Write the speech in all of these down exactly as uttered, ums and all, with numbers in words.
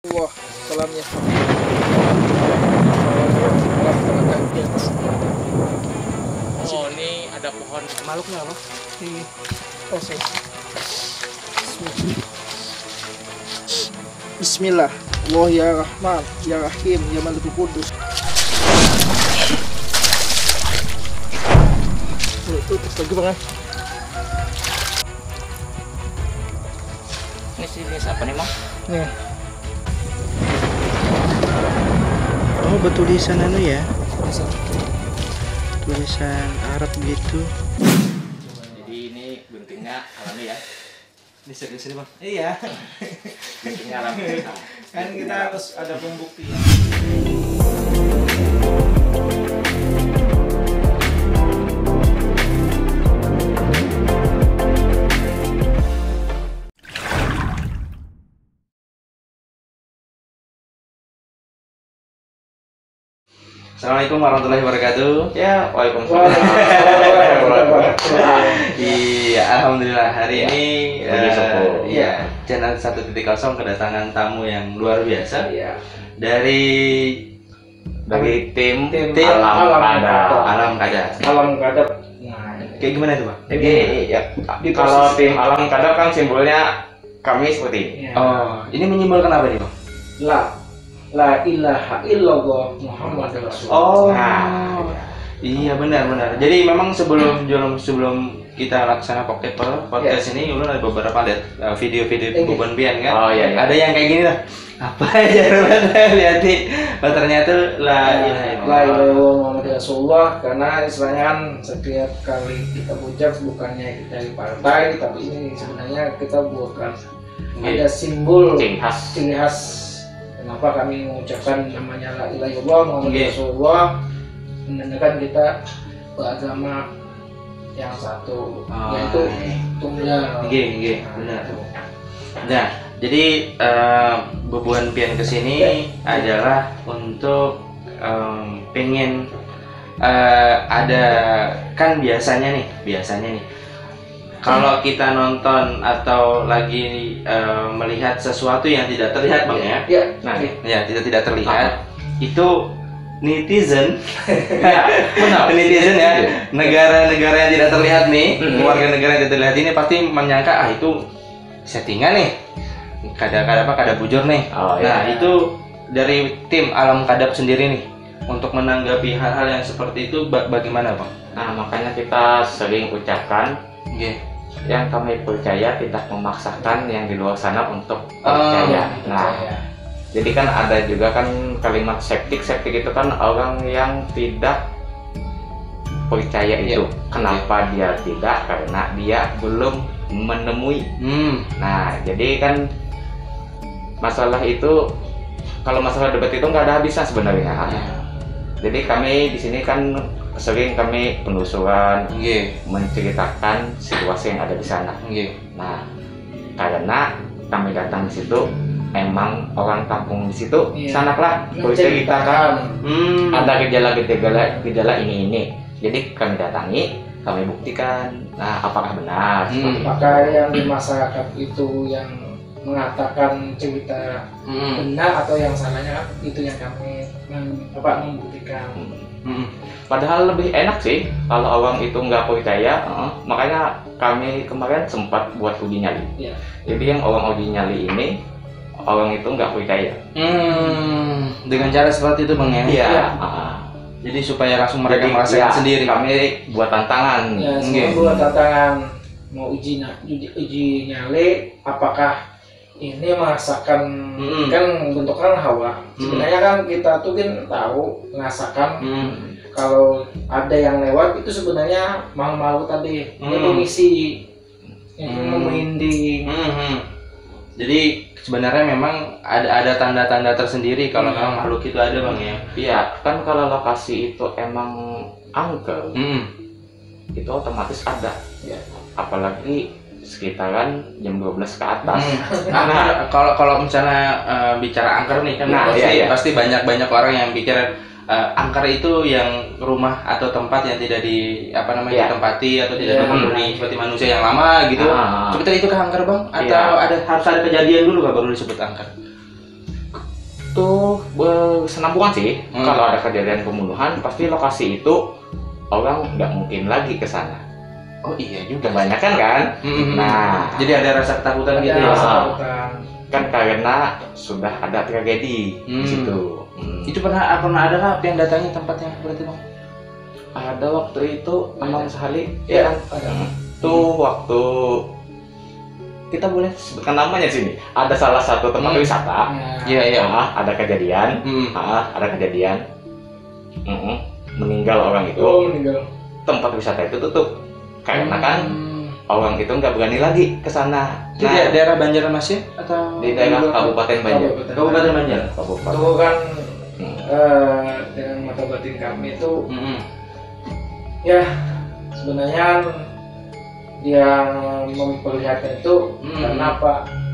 Wah, salamnya. Oh, ini ada pohon makhluknya apa? Ini proses. Bismillah. Allah ya Rahman, ya Rahim, ya Malikul Qudus. Itu terus lagi bang. Ini jenis apa nih, Mang? Nih. Oh, bertulisan anu ya? Tulisan Arab gitu. Jadi ini guntingnya alami ya. Ini serius ini bang? Iya. Guntingnya alami. Kan kita harus ada pembuktian. Assalamualaikum warahmatullahi wabarakatuh. Ya, waalaikumsalam. Iya, alhamdulillah hari ini Puji syukur. uh, ya channel satu titik kosong kedatangan tamu yang luar biasa Iya. dari Dari tim, Tim Tim Alam Alam Kada. Kada. Alam Kada. Alam Kadap. Nah, Kayak gimana itu, Pak? Jadi ya, Di kalau posisi- tim Alam Kada kan simbolnya kami seperti ini. iya. Oh, ini menyimbolkan apa nih, Pak? La La ilaha illallah Muhammad Rasulullah. Oh. Nah, Iya benar benar. Jadi memang sebelum sebelum sebelum kita laksana podcast podcast ini ulun ada beberapa lihat uh, video-video Ini. Bubon Pian kan. Oh, iya, iya. Ada yang kayak gini lah. Apa aja lihat nih. Oh, ternyata la ilaha La illallah. ilaha illallah Muhammad Rasulullah, karena istilahnya kan setiap kali kita ucap bukannya kita di partai, tapi ini sebenarnya kita buatkan Iya. ada simbol ciri khas. ciri khas kenapa kami mengucapkan namanya la ilaha illallah Muhammad Iya. Rasulullah, menandakan kita beragama yang satu, Oh, yaitu iya. tunggal. Iya, iya, benar. Nah, jadi uh, Bubuan Pian kesini adalah untuk um, pengen uh, ada kan biasanya nih, biasanya nih. Kalau kita nonton atau lagi uh, melihat sesuatu yang tidak terlihat, Bang ya. Ya, Nah, Ya, tidak tidak terlihat. Itu netizen, Benar. netizen ya, negara-negara yang tidak terlihat nih, Mhm. warga negara yang tidak terlihat ini pasti menyangka ah itu settingan nih, kada kada apa kada bujur nih. Oh, Nah iya. itu dari tim Alam Kadap sendiri nih untuk menanggapi hal-hal yang seperti itu ba- bagaimana bang? Nah, makanya kita sering ucapkan Oke. yang kami percaya tidak memaksakan yang di luar sana untuk Oh, percaya. ya, Nah, ya. jadi kan ada juga kan kalimat septik septik itu kan orang yang tidak percaya itu. Iya. Kenapa dia tidak? Karena dia belum menemui. Hmm. Nah, jadi kan masalah itu kalau masalah debat itu nggak ada habisnya sebenarnya. Ya. Jadi kami di sini kan sering kami penelusuran Oke. menceritakan situasi yang ada di sana. Oke. Nah, karena kami datang di situ, emang orang kampung di situ, Iya. sanaklah berceritakan Hmm. ada gejala-gejala gejala ini ini. Jadi kami datangi, kami buktikan. Nah, apakah benar? Hmm. Seperti itu. Maka yang di masyarakat itu yang mengatakan cerita Hmm. benar atau yang salahnya, itu yang kami mem- apa, membuktikan. Hmm. Padahal lebih enak sih kalau orang itu nggak percaya. Heeh. Makanya kami kemarin sempat buat uji nyali. Iya. Jadi yang orang uji nyali ini orang itu nggak percaya. Hmm. Dengan cara seperti itu bang ya? Iya. Iya. Ah. Jadi supaya langsung mereka Jadi, merasakan ya, sendiri. Kami buat tantangan. Ya, Oke. semua buat tantangan mau uji, na- uji, uji nyali apakah ini merasakan Mm. kan bentuknya kan hawa. Mm. Sebenarnya kan kita tuh kan tahu merasakan Hmm. kalau ada yang lewat itu sebenarnya makhluk-makhluk tadi Hmm. itu misi yang Hmm. memending. Hmm, hmm. Jadi sebenarnya memang ada ada tanda-tanda tersendiri kalau Hmm. memang makhluk itu ada bang ya. Iya, kan kalau lokasi itu emang angker, Hmm. itu otomatis ada. Ya. Apalagi sekitaran jam dua belas ke atas. Hmm. Nah, kalau kalau misalnya eh, bicara angker nih kan Nah, pasti iya, iya. pasti banyak banyak orang yang pikir eh, angker itu yang rumah atau tempat yang tidak di apa namanya Iya. ditempati atau tidak Iya. dihuni seperti manusia yang lama gitu. Ah. Seperti itu kah angker bang? Atau Iya. ada harus ada kejadian dulu kah baru disebut angker? itu bersenambungan sih. Hmm. Kalau ada kejadian pembunuhan, pasti lokasi itu orang nggak mungkin lagi ke sana. Oh iya juga. Kebanyakan kan? Mm-mm. Nah, Jadi ada rasa ketakutan Ada gitu ya. rasa Ah. ketakutan. kan karena sudah ada tragedi Hmm. di situ. Hmm. Itu pernah pernah ada nggak yang datangi tempatnya berarti bang? Ada waktu itu Amang Sahali, Iya, ya kan? ada. Hmm. Tuh waktu kita boleh sebutkan namanya sini. Ada salah satu tempat Hmm. wisata. Nah, Iya iya. Ah, ada kejadian. Hmm. Ah, ada kejadian. Mm-mm. Meninggal orang itu. Oh, meninggal. Tempat wisata itu tutup karena kan Hmm. orang itu nggak berani lagi ke sana. Itu di daerah Banjarmasin atau di daerah Kabupaten Banjar. Kabupaten Banjar. Kabupaten. Itu kan Hmm. eh, dengan mata batin kami itu Mm-mm. ya sebenarnya yang memperlihatkan itu Hmm. karena apa?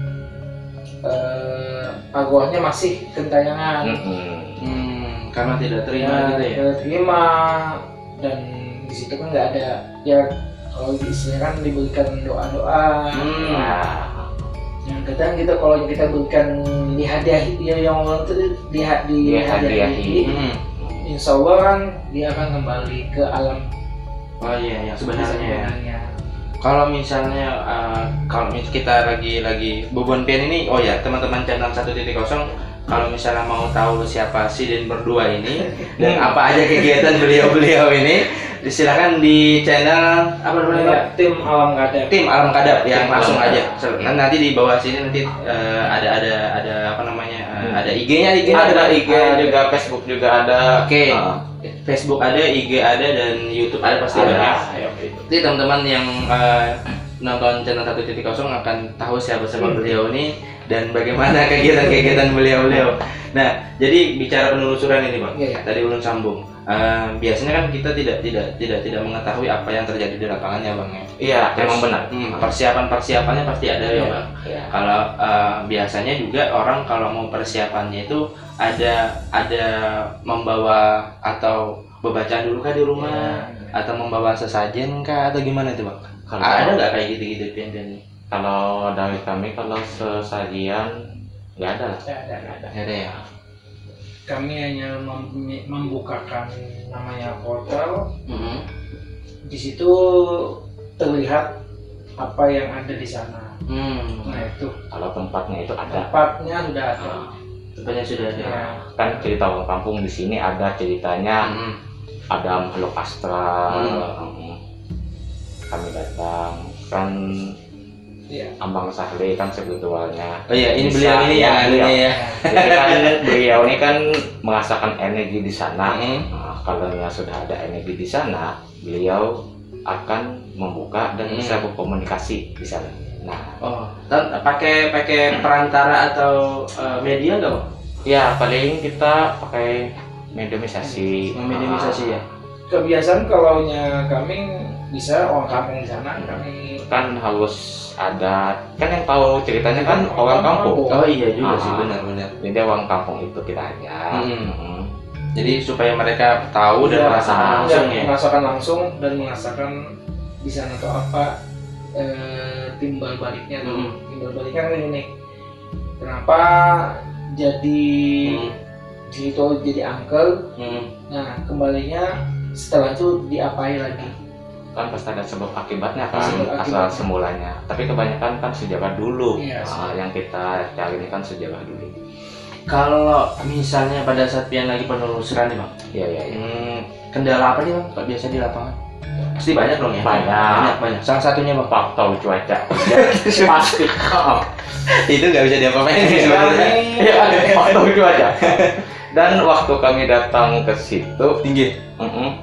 Eh, pagohnya masih gentayangan. Mm-mm. Hmm, karena tidak terima Ya, gitu ya. tidak terima, dan di situ kan nggak ada ya, kalau istilahnya kan diberikan doa-doa. Hmm. Nah, Yang kadang kita kalau kita berikan dihadiahi ya, yang orang itu diha- dihadiahi. dihadiahi, Hmm. insya Allah kan dia akan kembali ke alam Oh iya yang sebenarnya ya. sebenarnya. Kalau misalnya uh, kalau mis- kita lagi lagi Bobon Pian ini, oh ya teman-teman channel satu titik kosong, kalau misalnya mau tahu siapa si Den berdua ini dan apa aja kegiatan beliau-beliau ini, silakan di channel apa namanya? Pak? Ya, tim alam kadang. Tim Alam Kadap ya, Tim langsung Alam aja. Kadap. Nah, nanti di bawah sini nanti uh, ada ada ada apa namanya? uh, Hmm. ada I G-nya, I G-nya ada I G ada. juga, Facebook juga ada. Oke. Ah, Facebook ada, I G ada, dan YouTube ada pasti ada. ada. Ya, itu. Jadi teman-teman yang uh, nonton channel satu titik kosong akan tahu siapa-siapa Hmm. beliau ini dan bagaimana kegiatan-kegiatan beliau-beliau. Nah, jadi bicara penelusuran ini, Bang. Iya, iya. Tadi ulun sambung. Uh, biasanya kan kita tidak tidak tidak tidak mengetahui apa yang terjadi di lapangannya, Bang ya. Iya, Terus, memang benar. hmm, persiapan-persiapannya pasti ada ya, Iya. Bang. Iya. Kalau uh, biasanya juga orang kalau mau persiapannya itu ada ada membawa atau bebacaan dulu kah di rumah, Ya. atau membawa sesajen kah, atau gimana itu, Bang? Kalau Ada nggak kayak gitu-gitu pian-pian? kalau dari kami kalau sesajian nggak ada lah. Ya, ada, ada. Nggak ada ya. Kami hanya mem- membukakan namanya portal. Mhm. Di situ terlihat apa yang ada di sana. Hmm. Nah itu Kalau tempatnya itu ada. tempatnya sudah ada. Ah, Tempatnya sudah ada. Ya. kan cerita orang kampung di sini ada ceritanya, Mhm. ada makhluk astral. Hmm. Hmm. Kami datang kan Iya. Ambang Sahli kan spiritualnya. Oh iya, ini Bisa, beliau ini ya, yang anunya beliau. ya. Jadi kan beliau ini kan merasakan energi di sana. Mhm. Nah, kalau sudah ada energi di sana, beliau akan membuka dan Hmm. bisa berkomunikasi di sana. Nah, Oh, dan pakai pakai perantara atau uh, media nggak, Bang? ya paling kita pakai mediumisasi. Memediumisasi ya. Kebiasaan kalau nya kami bisa orang kampung di sana kami Ah, kan harus ada, kan yang tahu ceritanya kan orang kampung. Oh iya juga sih, Ah. benar-benar. Jadi orang kampung itu kita aja. Hmm. Hmm. Jadi supaya mereka tahu dan Ya, merasakan ah, langsung ya, ya. merasakan langsung dan merasakan di sana tuh apa eh, timbal baliknya tuh. Hmm. Timbal baliknya kan ini nih. Kenapa jadi Hmm. di situ jadi angkel? Hmm. Nah kembalinya setelah itu diapain lagi? Kan pasti ada sebab akibatnya kan, Sebab asal akibatnya. semulanya. Tapi kebanyakan kan sejarah dulu. Iya, Nah, yang kita cari ini kan sejarah dulu. Kalau misalnya pada saat pian lagi penelusuran nih, Bang, Iya iya. Ya. hmm, kendala apa nih, Bang? Kalau biasa di lapangan? Pasti banyak dong ya. Banyak. banyak, banyak. Salah satunya, Bang, Faktor cuaca. Pasti. itu nggak bisa diapa-apain sih sebenarnya. Iya, faktor cuaca. Dan waktu kami datang ke situ, Tinggi. mm-mm,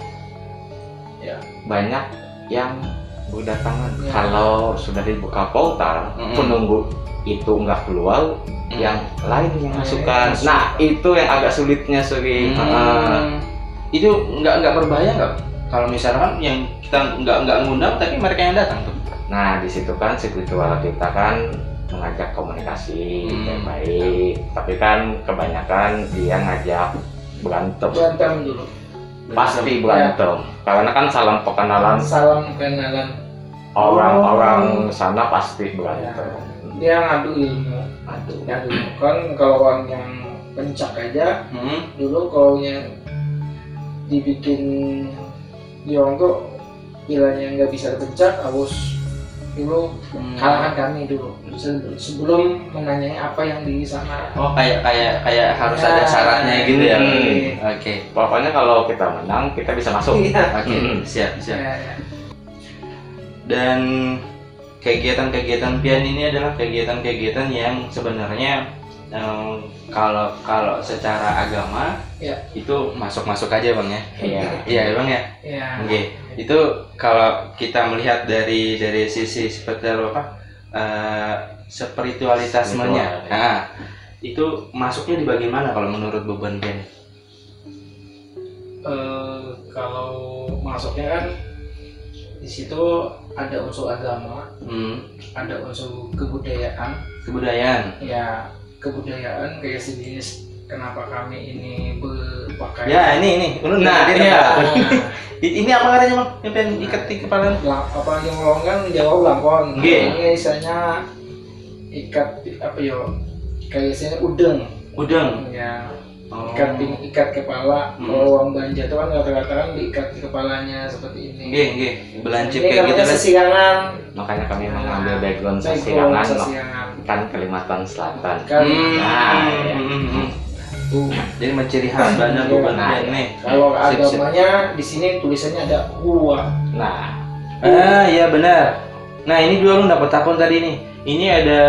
Ya. banyak yang berdatangan. Ya. Kalau sudah dibuka portal, Mm-mm. penunggu itu nggak keluar, Mm. yang lain yang Lain masukkan. masuk. Nah, itu yang agak sulitnya sering. Hmm. Itu nggak nggak berbahaya nggak? Kalau misalkan yang kita nggak nggak ngundang tapi mereka yang datang tuh. Nah, di situ kan spiritual kita kan mengajak komunikasi Hmm. yang baik, tapi kan kebanyakan dia ngajak berantem. Berantem dulu. Pasti berantem. Karena kan salam perkenalan Salam kenalan. orang-orang sana pasti berantem. Dia ngadu ilmu. Aduh. Ngadu ilmu kan kalau orang yang pencak aja. Hmm. Dulu kalau yang dibikin di orang tuh pilanya nggak bisa pencak, harus dulu Hmm. kalahkan kami dulu Se- sebelum menanyai apa yang di sana. Oh kayak kayak kayak harus Ya. ada syaratnya gitu ya. Hmm. Oke. Pokoknya kalau kita menang kita bisa masuk. Iya. Oke, Hmm. siap siap. Ya, ya. Dan kegiatan-kegiatan pian ini adalah kegiatan-kegiatan yang sebenarnya em, kalau kalau secara agama Ya. itu masuk-masuk aja bang ya. Iya. Iya ya bang ya. Ya. Oke. Itu kalau kita melihat dari dari sisi seperti apa eh, spiritualitasmenya. Spiritual, ya. Nah, itu masuknya di bagian mana kalau menurut beban pian? Eh, kalau masuknya kan di situ ada unsur agama, Hmm. ada unsur kebudayaan. Kebudayaan. Ya, kebudayaan kayak sejenis kenapa kami ini berpakaian. Ya ini ini. Nah, ini iya. apa? Ini apa katanya bang? Yang pengen ikat di kepala? Lang- apa yang longgan jawab langkon. Nggih. Ini misalnya ikat apa yo? Kayak misalnya udeng. Udang. Ya, Oh. ikat ping ikat kepala. Hmm. Kalau uang belanja itu kan rata-rata kan diikat di kepalanya seperti ini. Nggih, nggih. Belancip Ini kayak gitu namanya kan. sesirangan. Makanya kami mengambil background Background sasirangan sesirangan. kan Kalimantan Selatan. Kan Hmm. Nah, iya. hmm, hmm. tuh. Jadi menciri khas banget Iya. beban Nah, pian nih. Kalau Sip, sip. agamanya di sini tulisannya ada huwa. Nah, Ah, iya benar. Nah, ini dua lu dapat akun tadi nih. Ini ada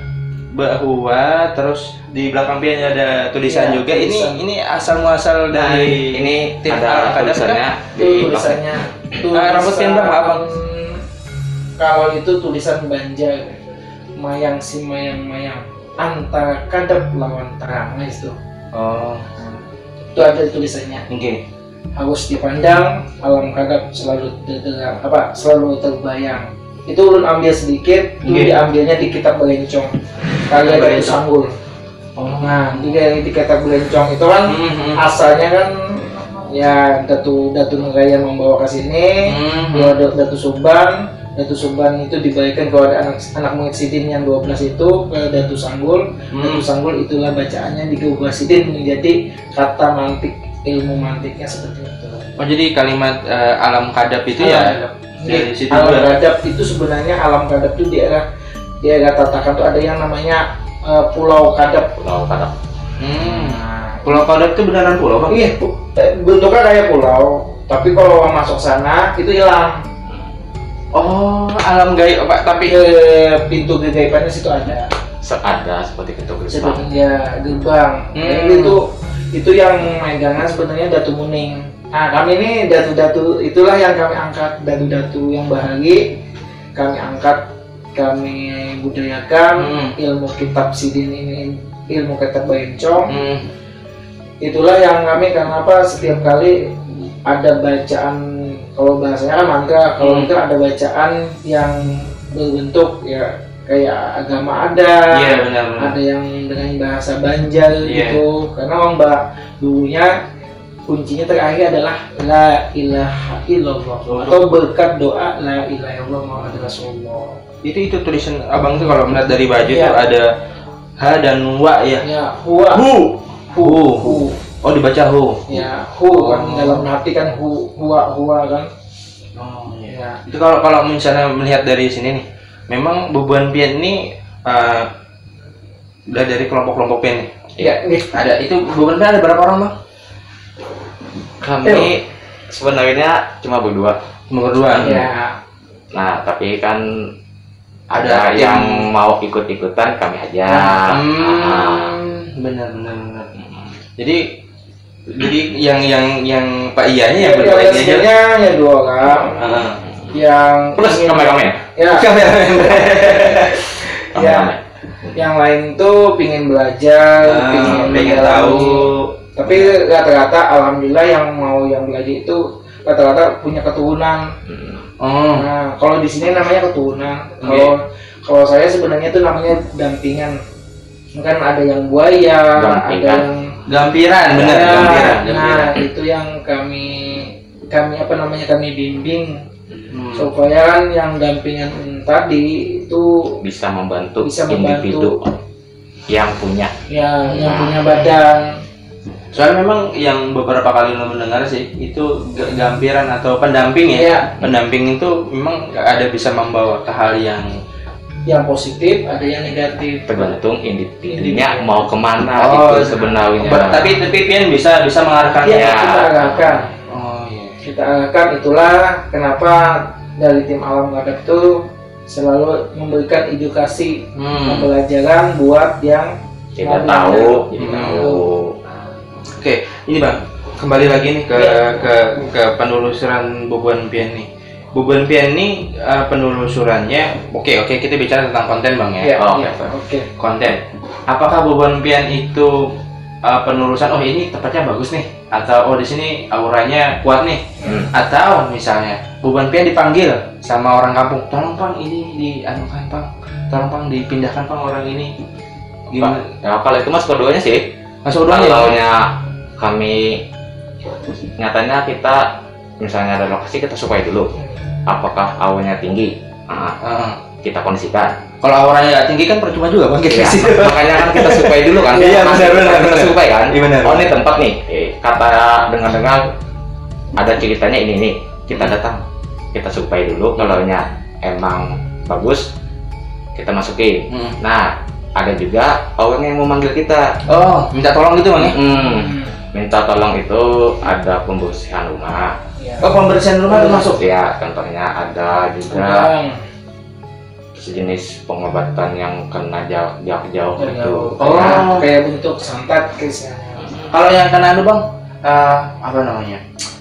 bahwa terus di belakang pian ada tulisan Iya, juga. tulisan. Ini ini asal muasal nah dari ini tim ada Al-Qadar tulisannya Itu di tulisannya Ah, rambut pian, Bang, abang. Kalau itu tulisan Banjar, mayang si mayang-mayang antara kadep lawan terang. Nah itu Oh, itu ada tulisannya. oke. Harus dipandang alam kadep selalu terdengar apa selalu terbayang. Itu ulun ambil sedikit, itu Oke. diambilnya di kitab Berencong karya dari Berencong. Sanggul. Oh. Nah di, di kitab Berencong itu kan Hmm, hmm. asalnya kan ya Datu Datu Nuraya membawa ke sini. Hmm, Dua Datu Datu Suban, Datu Suban itu diberikan kepada anak anak Muhid Sidin yang dua belas itu ke Datu Sanggul. Datu Hmm. Sanggul itulah bacaannya diubah Sidin menjadi kata mantik, ilmu mantiknya seperti itu. Oh, jadi kalimat eh, alam kadap itu ya dari situ alam juga. kadap itu sebenarnya alam kadap itu di daerah di daerah Tatakan tuh ada yang namanya eh, Pulau Kadap. Pulau Kadap. Hmm. Nah, Pulau Kadap itu beneran pulau bang? iya, pu- eh, bentuknya kayak pulau, tapi kalau orang masuk sana itu hilang. Oh, alam gaib pak. Tapi Eh, pintu kegaibannya situ ada. Se- Ada seperti itu gerbang. Sebenarnya gerbang. Hmm. Nah, itu itu yang megangan sebenarnya Datu Muning. Nah kami ini datu-datu itulah yang kami angkat, datu-datu yang bahagi kami angkat, kami budayakan. Hmm. Ilmu kitab Sidin ini, ilmu kitab Berencong. Hmm. Itulah yang kami karena apa setiap kali ada bacaan, kalau bahasanya kan mantra, kalau Hmm. itu ada bacaan yang berbentuk ya kayak agama ada. Iya benar-benar. Ada yang dengan bahasa Banjar Iya. gitu, karena orang Mbak dulunya kuncinya terakhir adalah la ilaha illallah Oh. atau berkat doa la ilaha illallah Muhammad Rasulullah. Itu itu tulisan abang tuh kalau melihat dari baju Iya. tuh ada ha dan wa ya. Ya huwa Hu. hu Hu. hu Oh dibaca hu. ya hu kan Oh. dalam hati kan hu huwa huwa kan Oh ya. Itu kalau kalau misalnya melihat dari sini nih, memang beban pian ini eh, udah dari kelompok-kelompok pian nih. Ya, nih. Ada itu beban pian ada berapa orang bang? Kami sebenarnya cuma berdua. Cuma berdua. Ya. Nah, tapi kan Ada ada, tim. yang mau ikut-ikutan kami aja. Ah. Hmm, benar benar benar. Jadi jadi yang yang yang Pak Iyanya yang Ya, berdua yang ini aja. sebenarnya ya dua orang Heeh. yang Plus ingin- kamera-kamera ya? ya Kameramen. ya yang lain tuh pingin belajar, Ah, pingin, pengen mendalami. tahu. Tapi rata-rata alhamdulillah yang mau yang belajar itu rata-rata punya keturunan. Hmm. Oh. Nah, kalau di sini namanya keturunan. Kalau kalau saya sebenarnya itu namanya dampingan. Kan ada yang buaya, ada Dampingan. yang Gampiran benar, Ya, gampiran, nah gampiran. itu yang kami kami apa namanya kami bimbing Hmm. supaya kan yang dampingan tadi itu Bisa membantu Bisa membantu. individu. yang punya. Ya, yang Nah. punya badan. Soalnya memang yang beberapa kali lo mendengar sih itu g- gampiran atau pendamping ya. Iya. Pendamping itu memang ada bisa membawa ke hal yang Yang positif, ada yang negatif. Tergantung individunya Individu. mau kemana Oh, itu sebenarnya. Ber- tapi tapi Pian bisa bisa mengarahkan. Iya, Ya. kita arahkan. Oh iya. Kita arahkan, itulah kenapa dari tim Alam Gadap itu selalu memberikan edukasi, Hmm. pembelajaran buat yang tidak mau tahu, belajar. jadi Hmm. tahu. Oke, ini Bang, kembali lagi nih ke Ya. ke ke penelusuran Bubuan Pian nih. Bubuan Pian ini uh, penelusurannya, oke oke kita bicara tentang konten Bang ya. Ya, Oh, iya, oke. oke. Konten. Apakah Bubuan Pian itu uh, penelusuran? Oh ini tempatnya bagus nih, atau oh di sini auranya kuat nih, Hmm. atau misalnya Bubuan Pian dipanggil sama orang kampung, tolong Pang ini dianukan Pang, tolong Pang dipindahkan Pang orang ini. Gimana? Nah, kalau itu mas keduanya sih. Masuk ulang ya? Kalaunya kami nyatanya kita misalnya ada lokasi kita sukai dulu. Apakah auranya tinggi? Nah, Heeh. kita kondisikan. Kalau auranya nggak tinggi kan percuma juga Bang kita Ya, di situ. makanya kan kita sukai dulu kan. Iya, Masih benar, benar, kita benar. sukai kan. Iya, benar. Oh ini tempat nih. Eh, kata dengar-dengar ada ceritanya ini nih. Kita datang, kita sukai dulu. Kalau emang bagus, kita masukin. Hmm. Nah, ada juga orang yang mau manggil kita. Oh, minta tolong gitu Bang ya? Hmm, Hmm. minta tolong itu ada pembersihan rumah. Ya. Oh, pembersihan rumah itu masuk? Ya, contohnya ada juga Udang. sejenis pengobatan yang kena jauh jauh, jauh itu. Oh. Kayak- kayak bentuk santet misalnya. Kalau yang kena anu Bang, eh, apa namanya?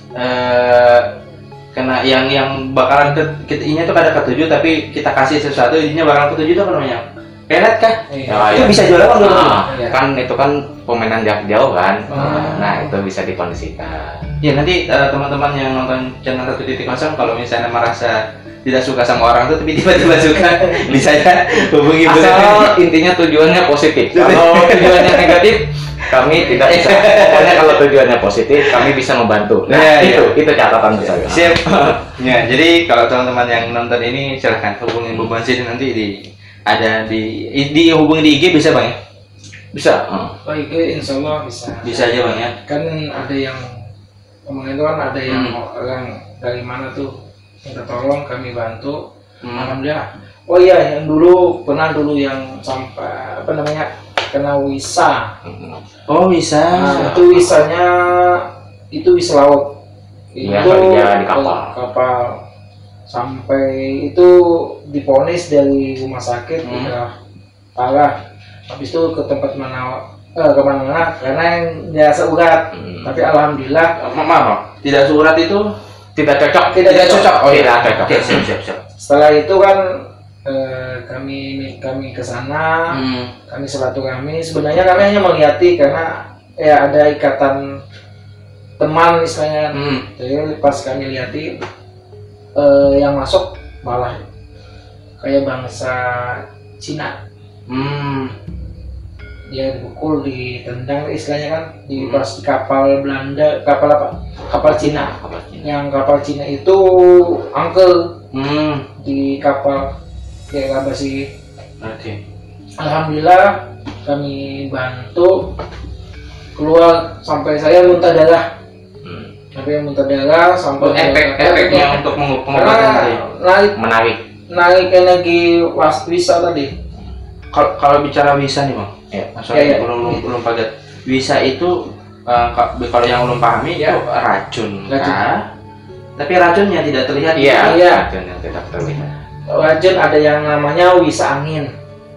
Eh, kena yang yang bakalan ke, kita ininya tuh ada ketujuh tapi kita kasih sesuatu ininya bakalan ketujuh itu apa namanya? Pelet kah? Iya. Ya, Itu ya. bisa jual Bang dulu. Nah, Iya. kan itu kan permainan jarak jauh kan. Ah. Nah, itu bisa dikondisikan. Ya nanti eh, teman-teman yang nonton channel satu titik kosong kalau misalnya merasa tidak suka sama orang itu tapi tiba-tiba suka bisa aja hubungi Bu Teti. Asal intinya tujuannya positif. Kalau tujuannya negatif, kami tidak bisa. Pokoknya kalau tujuannya positif, kami bisa membantu. Nah, Ya, itu ya. itu catatan saya. Siap. Ya, jadi kalau teman-teman yang nonton ini silahkan hubungi Bu Bansi nanti di ada di di hubungi di I G bisa Bang ya? Bisa. Hmm. Oh, itu insya Allah bisa. Bisa aja Bang ya. Kan ada yang ngomongin itu kan ada yang Hmm. orang dari mana tuh minta tolong kami bantu. Hmm. Alhamdulillah. Oh iya, yang dulu pernah dulu yang sampai apa namanya kena wisa. Hmm. Oh bisa. Nah, itu wisanya itu wisa laut. Iya, Itu kerja di kapal. kapal. Sampai itu diponis dari rumah sakit Hmm. udah parah. Habis itu ke tempat mana eh, kemana-mana karena yang biasa urat. Hmm. Tapi alhamdulillah Maaf, maaf. Tidak surat itu Tidak cocok. Tidak cocok. Oh iya, Tidak cocok. Oke, siap siap siap. setelah itu kan eh, kami kami ke sana, Hmm. kami silaturahmi. Sebenarnya kami hanya melihati karena ya ada ikatan teman istilahnya. Hmm. Jadi pas kami lihati eh, yang masuk malah kayak bangsa Cina. Hmm. Dia dipukul, ditendang istilahnya kan di Hmm. pas di kapal Belanda, kapal apa? Kapal Cina. Yang kapal Cina itu angkel Hmm. di kapal kayak apa sih? Oke. Alhamdulillah kami bantu keluar sampai saya muntah darah, Hmm. sampai muntah darah sampai Efek-efeknya untuk meng- pengobatan karena tadi. naik Menarik. naik energi was wisa tadi. Kalau kalau bicara wisa nih Bang, Ya. maksudnya Ya, ya. belum belum belum padat. Wisa itu eh, ka- kalau yang belum pahami Ya. itu racun, Racun. kah? Tapi racunnya tidak terlihat. Iya. Iya. Racun yang tidak terlihat. Racun ada yang namanya wisa angin,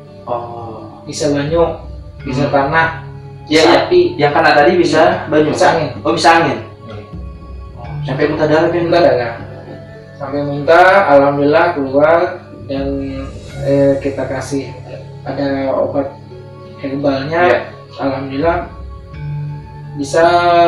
Oh. bisa banyu, bisa Hmm. tanah, Iya, bisa iya. api, Yang kan tadi bisa banyu. bisa angin. Oh bisa angin. Oh, sampai muntah darah kan? Muntah darah. Sampai muntah, alhamdulillah keluar dan eh, kita kasih ada obat herbalnya. Iya. Alhamdulillah bisa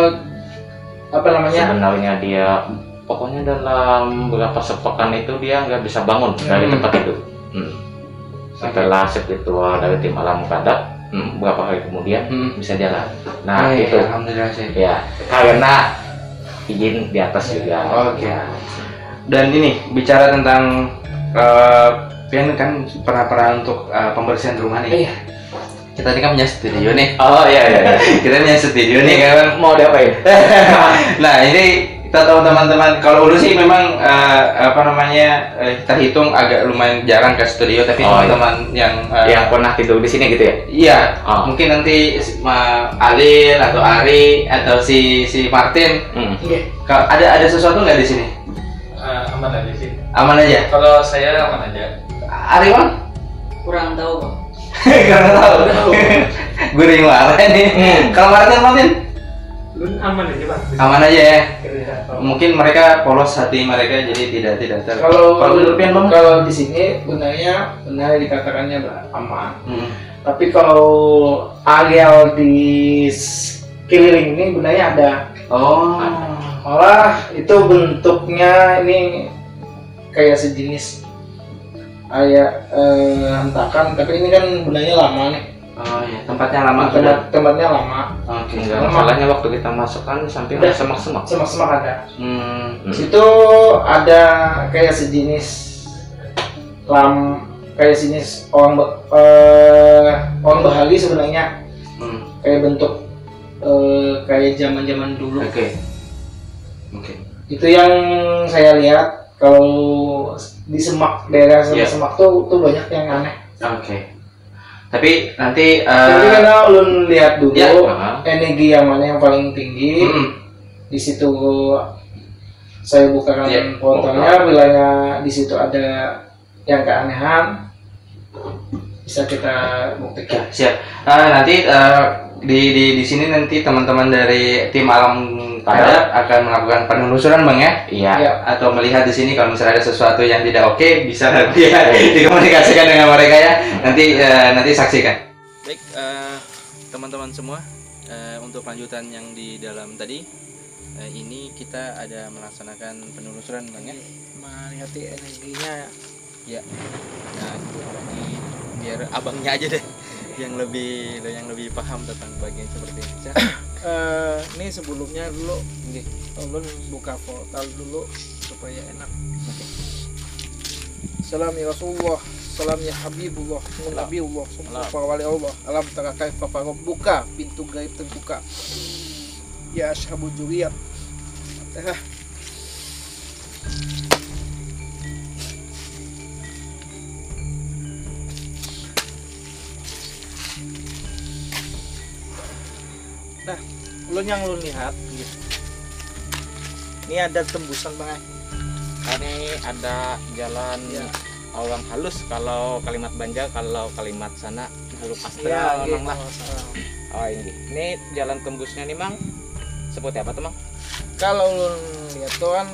apa namanya? Sebenarnya dia pokoknya dalam beberapa sepekan itu dia nggak bisa bangun dari Hmm. tempat itu. Hmm. Setelah spiritual dari tim alam kadap, hmm, beberapa hari kemudian Hmm. bisa jalan. Nah Oh, iya, itu alhamdulillah sih. ya karena izin di atas juga. Oke. Ya. Dan ini bicara tentang eh Pian kan pernah pernah untuk eh, pembersihan rumah nih. Iya. kita ini kan punya studio nih. Oh iya iya. Kita punya studio nih kan. Mau diapain? Nah ini kita tahu teman-teman, kalau dulu sih memang eh, apa namanya eh, kita hitung agak lumayan jarang ke studio, tapi Oh, teman-teman yang eh, Yang pernah tidur di sini gitu ya? iya, Oh. mungkin nanti si- Ma Alil atau Ari atau si si Martin, Hmm. Iya. kalau ada ada sesuatu nggak di sini? Eh, aman aja sih. Aman aja. Kalau saya aman aja. Ari Bang? Kurang tahu bang. Gak tahu. Gue udah marah nih. Kalau Martin, Martin Lu aman aja bang. aman aja ya. Kerja. Mungkin mereka polos hati mereka jadi tidak tidak ter. Kalau kalau menurut Pian Bang? kalau di sini benarnya benar dikatakannya aman. Hmm. Tapi kalau areal di sekeliling ini benarnya ada. Oh. Malah itu bentuknya ini kayak sejenis kayak eh, hentakan, tapi ini kan benarnya lama nih. Oh ya, tempatnya lama Tempat, sudah. tempatnya lama, Oke. Enggak, masalahnya waktu kita masuk kan samping Udah. ada semak-semak. semak-semak ada. Hmm. Hmm. Situ ada kayak sejenis lam kayak sejenis orang Ba- eh, orang Bahali sebenarnya, Hmm. kayak bentuk eh, kayak zaman-zaman dulu. Oke. Oke. Itu yang saya lihat. Kalau di semak, daerah Iya. semak tuh tuh banyak yang aneh. Oke. Tapi nanti. Tapi eh karena ulun lihat dulu Ya. energi yang mana yang paling tinggi, hmm. di situ saya bukakan Iya. fotonya. Bilanya di situ ada yang keanehan, bisa kita buktikan. Ya, siap. Eh, nanti eh, di di di sini nanti teman-teman dari tim alam Kadap akan melakukan penelusuran bang ya. Iya. Ya. Atau melihat di sini kalau misalnya ada sesuatu yang tidak oke bisa nanti ya dikomunikasikan dengan mereka ya. Nanti eh, nanti saksikan. Baik eh, teman-teman semua, eh, untuk lanjutan yang di dalam tadi eh, ini kita ada melaksanakan penelusuran bang ya. Melihat energinya Ya. Nah, ini biar abangnya aja deh yang lebih yang lebih paham tentang bagian seperti ini. Siap? eh, ini sebelumnya dulu nih, ulun buka portal dulu supaya enak. Salam ya Rasulullah, salam ya Habibullah, mun Nabiullah, semua para wali Allah. Alam tara kaifa buka pintu gaib terbuka. Ya ashabul juriyat. Fatihah. Nah, ulun yang ulun lihat gitu. Ini ada tembusan bang. Ini ada jalan Ya. orang halus, kalau kalimat Banjar, kalau kalimat sana halus Ya, astral gitu. memang lah. Oh ini, ini jalan tembusnya nih mang, seperti apa tuh mang? Kalau ulun lihat tuh kan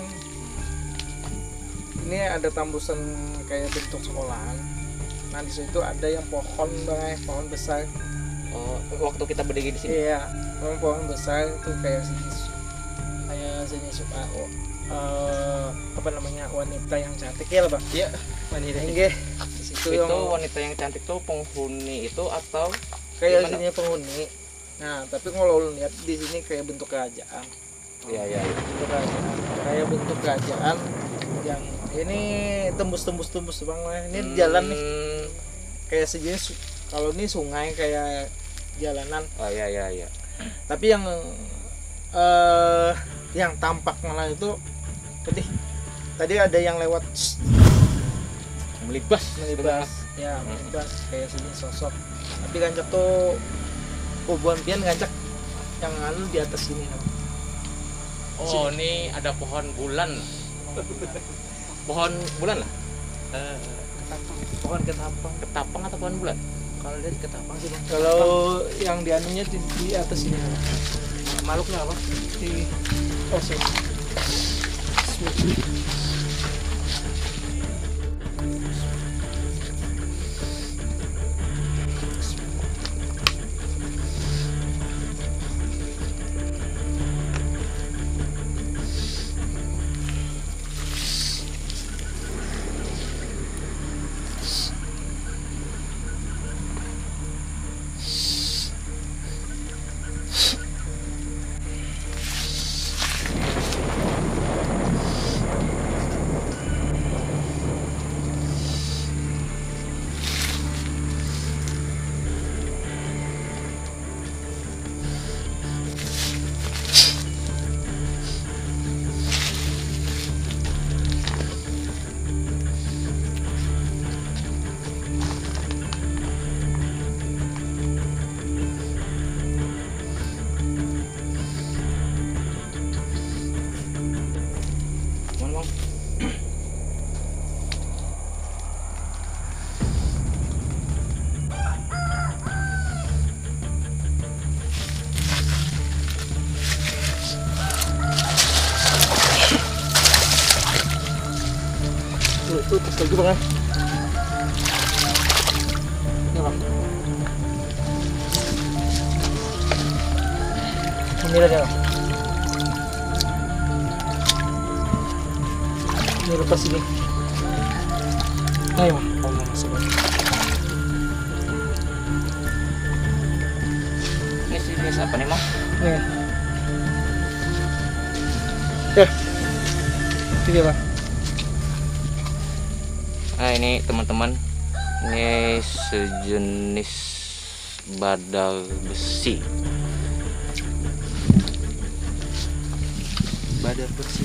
ini ada tembusan kayak bentuk sekolahan. Nah di situ ada yang pohon bang, pohon besar. Oh, waktu kita berdiri di sini. Iya, pohon pohon besar itu kayak sejenis kayak sejenis uh, oh, eh, apa namanya wanita yang cantik ya lah bang. Iya, wanita. Enggak, di situ Itu yang wanita yang cantik tuh penghuni itu atau kayak gimana? sini penghuni. Nah tapi kalau lu lihat di sini kayak bentuk kerajaan, Iya iya. bentuk kerajaan, kayak bentuk kerajaan yang ini tembus-tembus-tembus bang. Ini Hmm, jalan nih kayak sejenis, kalau ini sungai kayak jalanan. Oh iya iya iya. Tapi yang eh yang tampak malah itu tadi tadi ada yang lewat shh, Melibas, melibas ya melibas kayak sini sosok. Tapi gancak tuh kubuan pian gancak yang anu di atas sini. Oh ini ada pohon bulan. Pohon bulan lah. Ketapang, pohon ketapang. Ketapang atau pohon bulan? Kalau lihat ketapang sih bang. Kalau yang di anunya di, di atas sini. Makhluknya apa? Di oh sih. Satu tes lagi bang. Ini bang. Ini aja bang. Ini lepas ini. Ayo bang, kamu masuk bang. Ini jenis apa nih, Mang? Nih. Ya. Ini bang. Nah, ini teman-teman, ini sejenis badal besi. Badal besi.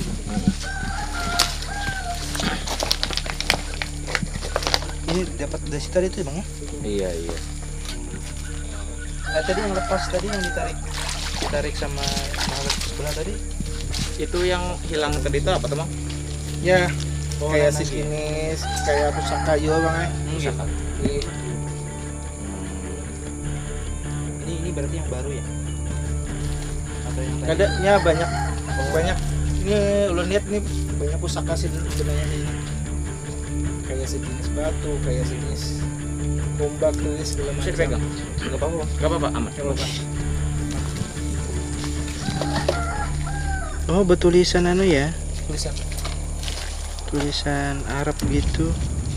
Ini dapat dari situ tadi itu bang ya? Iya, iya. Nah, tadi yang lepas tadi yang ditarik ditarik sama sahabat sebelah tadi Itu yang hilang tadi itu apa, teman? Ya. Oh, Kayak lagi. sejenis kayak pusaka juga bang ya. Pusaka. Ini. ini ini berarti yang baru ya? Atau yang tadi? Ada ya banyak banyak ini ulun lihat nih banyak pusaka sih sebenarnya ini kayak sejenis batu kayak sejenis tombak tulis segala Bisa macam. dipegang? Nggak apa-apa bang. Gak apa-apa, aman. Nggak apa-apa. Oh bertulisan anu ya? Tulisan Tulisan Arab gitu.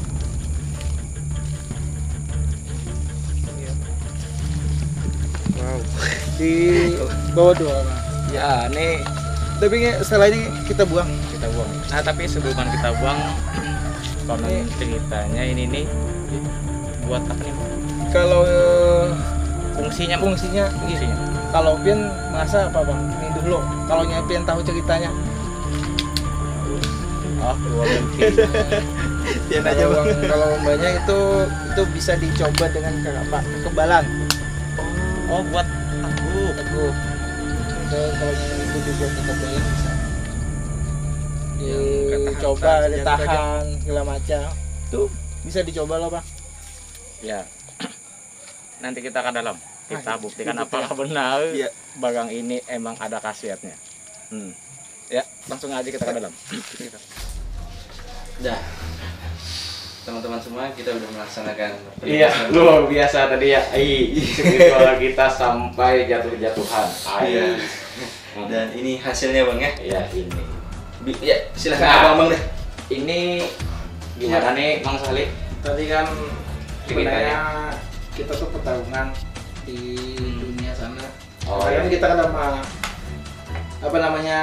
iya. Wow. Di bawah doa bang. Ya, ini Tapi ini- setelah ini kita buang. kita buang. Nah, tapi sebelum kita buang, konon ceritanya ini nih buat apa nih, Mang? Kalau eh, Fungsinya, Mang? fungsinya gini, Fungsinya. kalau Pian merasa apa bang? Ini dulu. Kalau Pian tahu ceritanya. Oh, dua mungkin. Pian aja Kalau bang. kalau mbaknya itu itu bisa dicoba dengan ke apa? Kekebalan. Oh, buat aku. Teguh. Dan kalau yang itu juga dikebalan bisa. Dicoba, tahan, ditahan, segala macam. Itu bisa dicoba loh bang. Ya. Nanti kita ke dalam. Kita Ah, buktikan gitu apakah benar Iya. bagang ini emang ada khasiatnya. Hmm. Ya, langsung aja kita ke dalam. Dah. Teman-teman semua kita udah melaksanakan Iya, luar biasa tadi ya. Ih, spiritual kita sampai jatuh-jatuhan. Iya. Hmm. Dan ini hasilnya bang ya? Ya, ini. Bi- Ya silahkan Nah. abang bang deh. Ini gimana nih, Mang Salih? Tadi kan Ceritanya. sebenarnya kita tuh pertarungan di dunia sana. Oh, Kemarin iya. kita kan sama apa namanya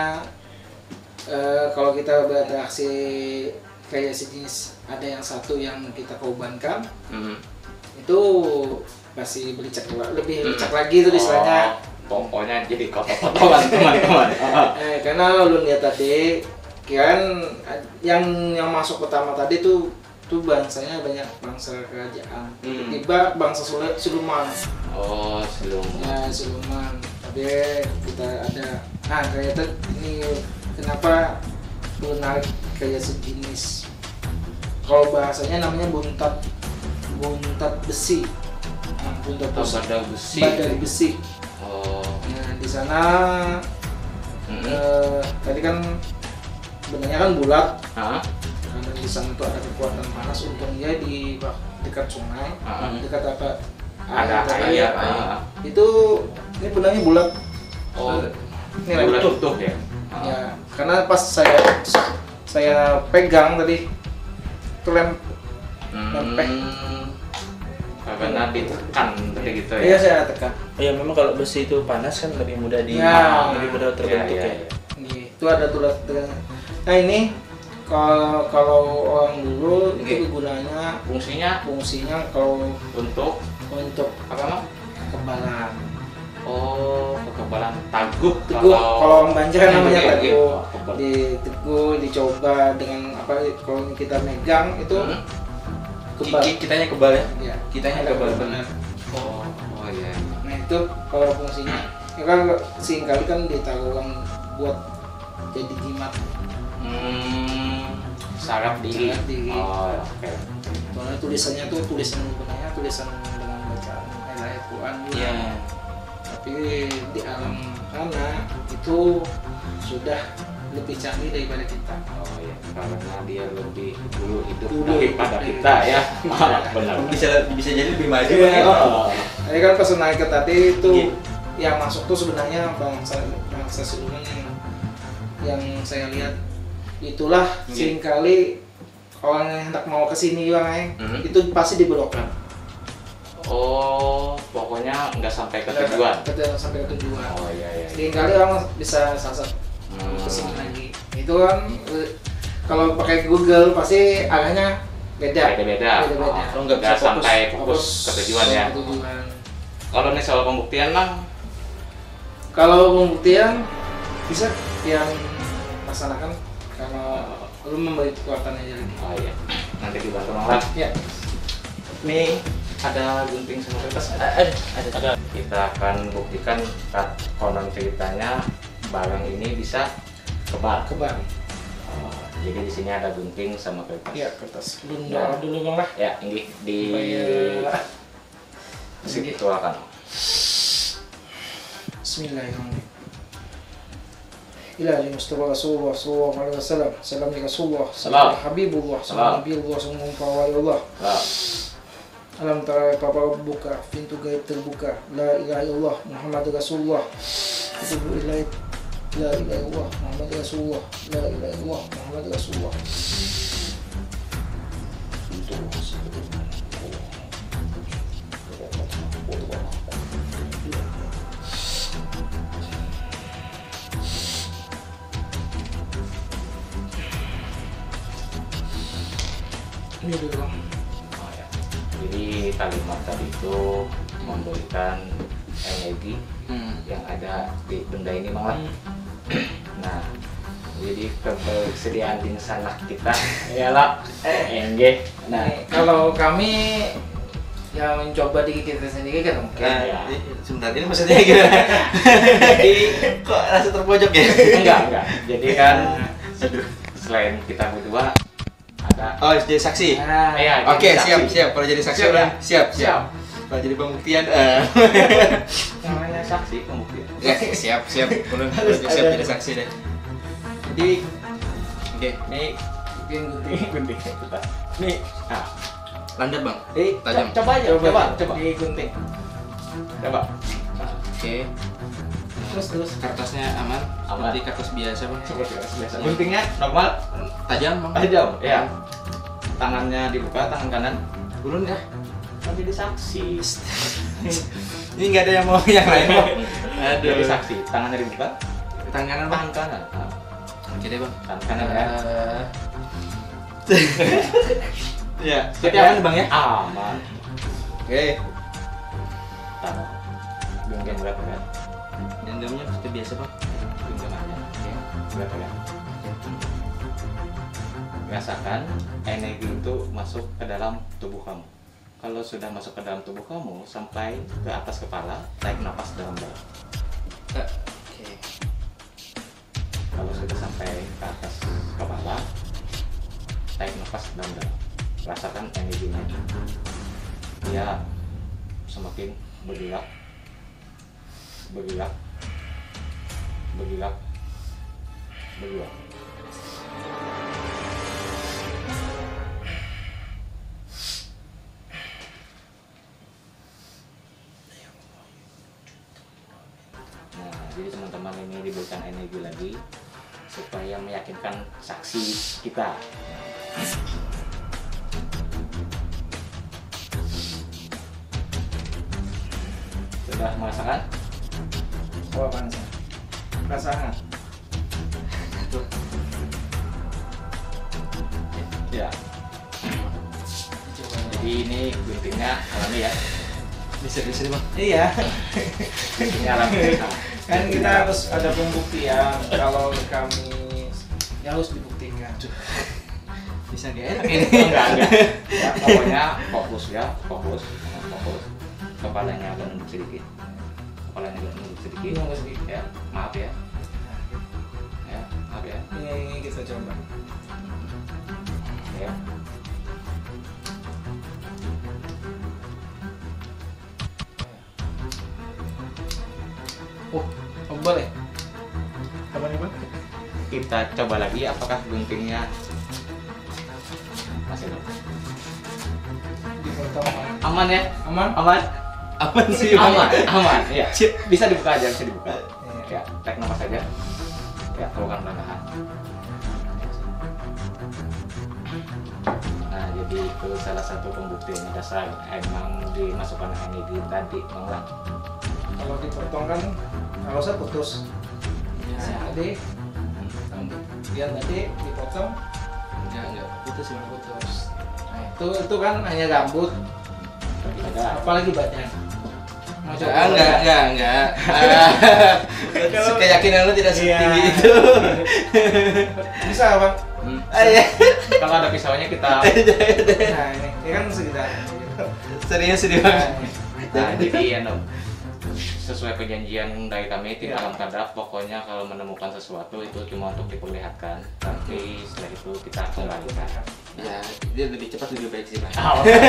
eh, kalau kita beratraksi kayak sejenis ada yang satu yang kita korbankan Hmm. itu pasti belicak lebih Hmm. belicak lagi itu istilahnya. Oh, pokoknya jadi kotor-kotoran teman-teman. Eh, karena lu lihat tadi kan yang yang masuk pertama tadi tuh tuh bangsanya banyak bangsa kerajaan. Hmm. Tiba bangsa Sule- Siluman. Oh, sebelum. Ya Siluman. Tadi kita ada nah kayak itu ini kenapa lu narik kayak sejenis kalau bahasanya namanya buntat buntat besi. Nah, buntat besi. Badal besi. Badal besi. Oh. Nah, di sana Hmm. eh, tadi kan benarnya kan bulat Hah? karena di sana tuh ada kekuatan panas untungnya di dekat sungai Ah. dekat apa Ada air, air. Ah. itu ini benarnya bulat. Oh, Ini lagi bulat tuh utuh ya. Ah. ya karena pas saya saya pegang tadi tuh lem lempeh. Hmm. Karena ditekan tadi gitu iya ya. saya tekan. Ya memang kalau besi itu panas kan lebih mudah di Ya. lebih mudah terbentuk Ya, ya. ya, ya. Ini itu ada tulang tulang. Nah ini kalau kalau orang dulu Oke. itu gunanya Fungsinya fungsinya kalau untuk untuk apa, Mang? kekebalan. Oh, kekebalan taguh. Teguh, kalau orang Banjar kan namanya Iya, iya. teguh. Oh, kebal. Di teguh dicoba dengan apa kalau kita megang itu Hmm. kebal. Ki- kitanya kebal ya. Ya, Kitanya ada kebal benar. Oh, oh iya. Nah itu kalau fungsinya ya kan seringkali kan ditaruh orang buat jadi jimat. Hmm, saraf diri. Saraf diri. Oh, oke. Soalnya tulisannya tuh tulisan benarnya tulisan dengan bacaan ayat Quran juga. Iya. Tapi di alam sana itu sudah lebih canggih daripada kita. Oh iya, karena dia lebih dulu hidup Dulu daripada hidup kita ya. Benar. Bisa bisa jadi lebih maju Iya. ya. Oh. Ini kan pas naik ke tadi itu Iya. yang masuk tuh sebenarnya bangsa bangsa siluman yang yang saya lihat itulah Iya. seringkali orang yang hendak mau ke sini bang, Mhm. itu pasti dibelokkan. Oh, pokoknya nggak sampai ke tujuan. Tidak sampai ke tujuan. Oh iya iya. Seringkali orang bisa sasar Hmm. ke sini lagi. Itu kan eh, kalau pakai Google pasti arahnya beda. Beda-beda. Beda-beda. Oh, Kalau nggak bisa nggak sampai fokus ke tujuan ya. ke tujuan. Kalau nih soal pembuktian mang, Kalau pembuktian bisa yang laksanakan kalau lu memberi kekuatan aja lagi. oh iya, nanti dibantu mang. Ya. Nih ada gunting sama kertas. Ada ada. Ada. Kita akan buktikan kat- konon ceritanya barang ini bisa kebal. Kebal. Oh, jadi di sini ada gunting sama kertas. Ya kertas. Belum Ya. doa dulu bang lah. Ya, ini di Supaya situalkan. Bismillahirrahmanirrahim. Ilahi Mustafa Rasulullah sallallahu alaihi wasallam. Salam ya Rasulullah. Salam ya Habibullah. Salam Salam. Nabiullah sallallahu alaihi wasallam. Nah, Alam tara papa buka, pintu gaib terbuka. La ilaha illallah Muhammad Rasulullah. Atubu ilaih. La ilaha illallah Muhammad Rasulullah. La ilaha illallah Muhammad Rasulullah. Ini dulu bang. oh ya. Jadi kalimat tadi itu memberikan energi Hmm. yang ada di benda ini mang. Nah, jadi ketersediaan di sana kita ialah enggak. Nah, Nah, kalau kami yang mencoba diri kita sendiri kan mungkin Nah, ya. ini- sebentar ini maksudnya gimana? jadi Kok rasa terpojok ya? enggak enggak. Jadi kan selain kita berdua ada Oh, jadi saksi. Nah, ya, Oke, jadi siap, saksi. siap. Kalau jadi saksi Siap, udah ya? siap, siap. Siap. Kalau jadi pembuktian eh namanya saksi pembuktian. ya, siap, siap. Belum Harus siap ada. jadi saksi deh. Jadi Oke, nih bikin gunting. gunting kita. Nih, nah, landap, Bang. eh, Tajam. co- coba aja, coba, coba, coba. Di gunting. Coba. Oke. Terus terus. Kertasnya aman, Aman. seperti kertas biasa, Bang. Seperti biasa. Guntingnya normal, Tajam, Bang. tajam, ya. Tangannya dibuka, tangan kanan. Ulun ya. Kan jadi saksi. Ini nggak ada yang mau yang lain, Bang. Jadi Aduh. saksi, tangannya dibuka, Tangan kanan, Bang. tangan kanan. Nah, Oke deh, Bang. tangan kanan ya. Eh. Ya, jadi aman, Bang ya? Aman. Oke. Taruh. Genggam berat kan? Genggamnya seperti biasa, Bang. Genggam aja. Ya, berat kan? Rasakan energi itu masuk ke dalam tubuh kamu. Kalau sudah masuk ke dalam tubuh kamu sampai ke atas kepala, tarik nafas dalam-dalam. Eh, Oke. Kalau sudah sampai ke atas kepala, tarik nafas dalam-dalam. Rasakan energinya. Dia semakin bergerak, bergerak, bergerak, bergerak. Nah, jadi teman-teman ini diberikan energi lagi supaya meyakinkan saksi kita. Sudah merasakan? Oh panas. Rasa hangat. Ya. Jadi ini guntingnya alami ya. Bisa di sini, Bang. Iya. Guntingnya alami. Nah, Kan kita harus ada pembuktian kalau kami ya harus dibuktikan. Bisa nggak enak ini? enggak enggak. Ya, pokoknya fokus ya, fokus, fokus. Kepalanya agak nunduk sedikit. Kepalanya agak nunduk sedikit. Nunduk sedikit. Ya, maaf ya. Ya, maaf ya. Ini kita coba. Ya. Oh, oh boleh. Kapan nih bang? kita coba lagi apakah guntingnya masih ada. Dipotong. Aman ya? Aman? Aman? Aman sih, Aman, aman. Iya. Bisa dibuka aja, bisa dibuka. Ya, tarik nafas saja. Ya, keluarkan perlahan. Nah, jadi itu salah satu pembuktian dasar emang dimasukkan energi tadi, enggak? Kalau dipotong kan kalau saya putus. Ya. Tadi dia tadi dipotong Enggak, enggak. putus cuma putus. Nah, itu itu kan hanya rambut, Ada. apalagi badan. Mau coba Enggak, enggak, enggak, enggak. Ah, keyakinan lu tidak Iya. setinggi itu. Bisa bang? Hmm. Ah, iya. Kalau ada pisaunya kita. Nah ini, ini kan sekitar. Serius sih Bang. Nah, jadi ya dong. Sesuai perjanjian dari kami tim Ya. Alam Kadap, pokoknya kalau menemukan sesuatu itu cuma untuk diperlihatkan, tapi setelah itu kita kembalikan. Ya, dia lebih cepat lebih baik sih, Bang.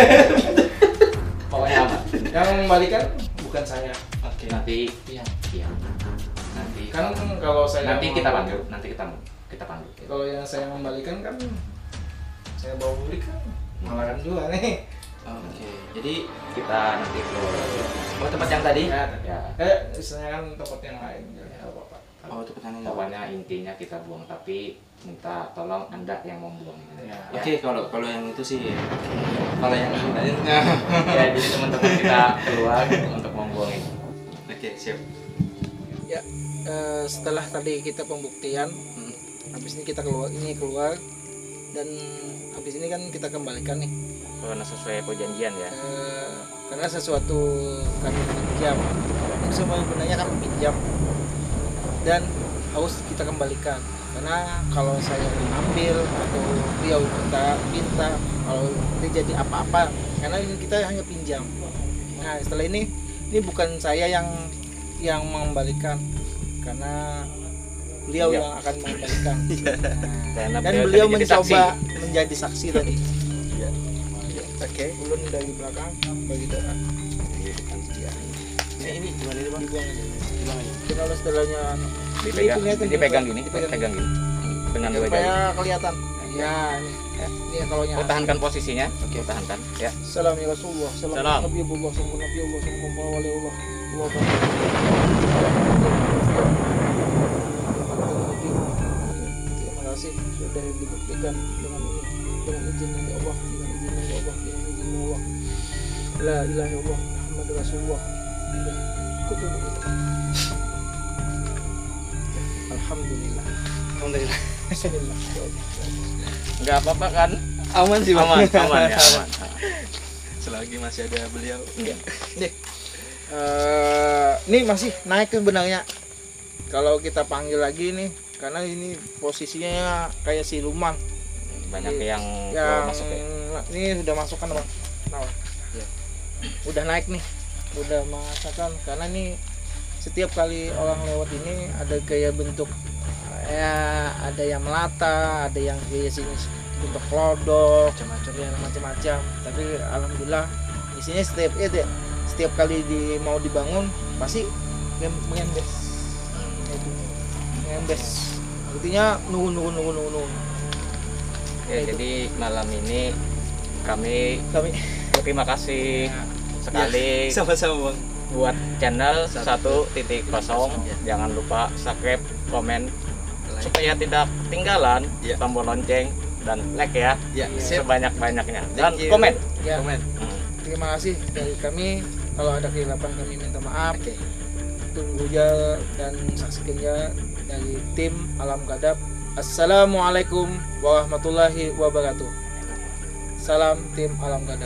Pokoknya aman. Yang membalikan bukan saya. Oke. Nanti Iya. iya. Nanti Kan kalau- kalau saya nanti kita membalikan- panggil, nanti kita kita panggil. Kalau yang saya membalikan kan saya bawa beli kan malah kan juga nih. Oke. Jadi Kita nanti keluar. oh tempat yang tadi? Ya, Ya, eh istilahnya kan tempat yang lain ya nggak apa-apa. Oh, tempat yang ini. pokoknya intinya kita buang, tapi minta tolong Anda yang membuang. Ya. Oke, kalau kalau yang itu sih kalau yang lain Ya, jadi teman-teman kita keluar untuk membuang ini. Oke, siap. Ya, eh, setelah tadi kita pembuktian, Hmm. habis ini kita keluar ini keluar dan habis ini kan kita kembalikan nih. Karena sesuai perjanjian ya. Eh, karena sesuatu kami pinjam, semua gunanya kami pinjam dan harus kita kembalikan. Karena kalau saya ambil atau dia minta minta kalau terjadi apa-apa, karena ini kita hanya pinjam. Nah setelah ini ini bukan saya yang yang mengembalikan, karena beliau Iya. yang akan mengembalikan. Karena Dan beliau beliau tadi jadi mencoba saksi. menjadi saksi tadi. Oke, ulun dari belakang bagi doa. Ini ini gimana ini, Bang? Dibuang aja. Dibilang aja. Kita setelahnya dipegang, kelihatan, dipegang gini, dipegang. dipegang gini. Dengan dua jari. supaya kelihatan. Ya, ini. Ya. Ini kalau nya. Oh, tahankan posisinya. Oke, tahankan. Ya. Salam ya Rasulullah. Salam Salam. Nabi Allah, salam Nabi Allah, salam para wali Allah. Allah Terima kasih sudah dibuktikan dengan ini, dengan izin dari Allah, dengan izin dari Allah, dengan izin dari Allah. La ilaha illallah Muhammad Rasulullah. Kutub. Alhamdulillah. Alhamdulillah. Bismillah. Enggak apa-apa kan? Aman sih, Bang. Aman, aman ya, aman. Selagi masih ada beliau. Nih, eh, ini masih naik sebenarnya. Kalau kita panggil lagi nih, karena ini posisinya kayak siluman. Banyak yang Yang keluar masuk ya. ini sudah masuk kan bang? Nah, Iya. udah naik nih, udah merasakan. Karena ini setiap kali orang lewat ini ada gaya bentuk, ya ada yang melata, ada yang gaya sini bentuk klodok, macam-macam ya macam-macam. Tapi alhamdulillah di sini setiap ya, deh, setiap kali di mau dibangun pasti gem- ngembes, itu ngembes. Artinya nunggu nunggu nunggu nunggu nunggu. Ya, jadi malam ini kami Kami terima kasih sekali Sama-sama, Bang. buat channel satu titik kosong. Jangan lupa subscribe, komen Like. supaya tidak ketinggalan Ya. tombol lonceng dan like ya, Ya, siap. sebanyak-banyaknya dan Thank you. komen. ya Komen. Hmm. terima kasih dari kami. Kalau ada kesilapan kami minta maaf. Tunggu ya dan saksikan ya dari tim Alam Kadap. Assalamualaikum warahmatullahi wabarakatuh. Salam tim Alam Kadap.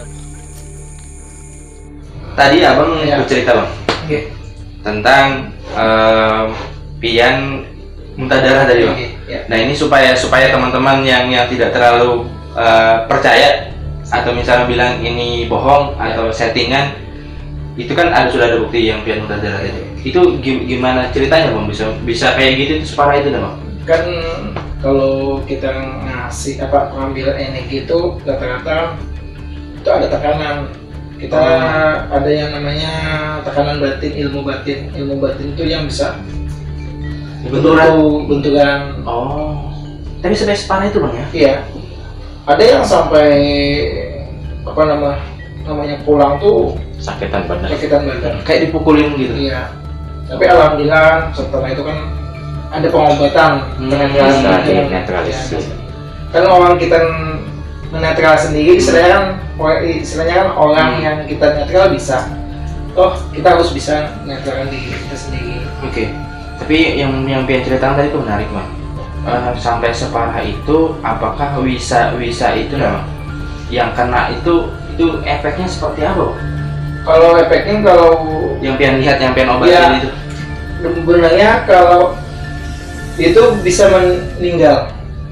Tadi Abang Ya. bercerita, Bang, Oke. tentang eh, pian muntah darah tadi, Bang. Ya. Nah, ini supaya supaya teman-teman yang yang tidak terlalu eh, percaya atau misalnya bilang ini bohong atau settingan, itu kan ada sudah ada bukti yang pian muntah darah itu. Itu gi- gimana ceritanya, Bang? Bisa bisa kayak gitu itu separah itu dah, Bang? Kan kalau kita ngasih apa mengambil energi itu rata-rata itu ada tekanan. Kita Oh. ada yang namanya tekanan batin, ilmu batin. Ilmu batin itu yang bisa Benturan. bentuk benturan. Oh. Tapi sampai separah itu bang ya? Iya. Ada yang sampai apa nama namanya pulang tuh Sakitan badan. sakitan badan. Kayak dipukulin gitu. Iya. Tapi alhamdulillah setelah itu kan ada pengobatan Hmm, penetralasi. bisa Iya. dinetralisir. Kan orang kita menetral sendiri, istilahnya kan istilahnya kan orang Hmm. yang kita netral bisa. Toh kita harus bisa netralkan diri kita sendiri. Oke. Tapi yang yang Pian ceritakan tadi itu menarik bang. Eh, sampai separah itu, apakah Wisa Wisa itu nama yang kena itu itu efeknya seperti apa? Bang? Kalau efeknya kalau Yang Pian lihat, yang Pian obatin Iya. itu. sebenarnya kalau itu bisa meninggal.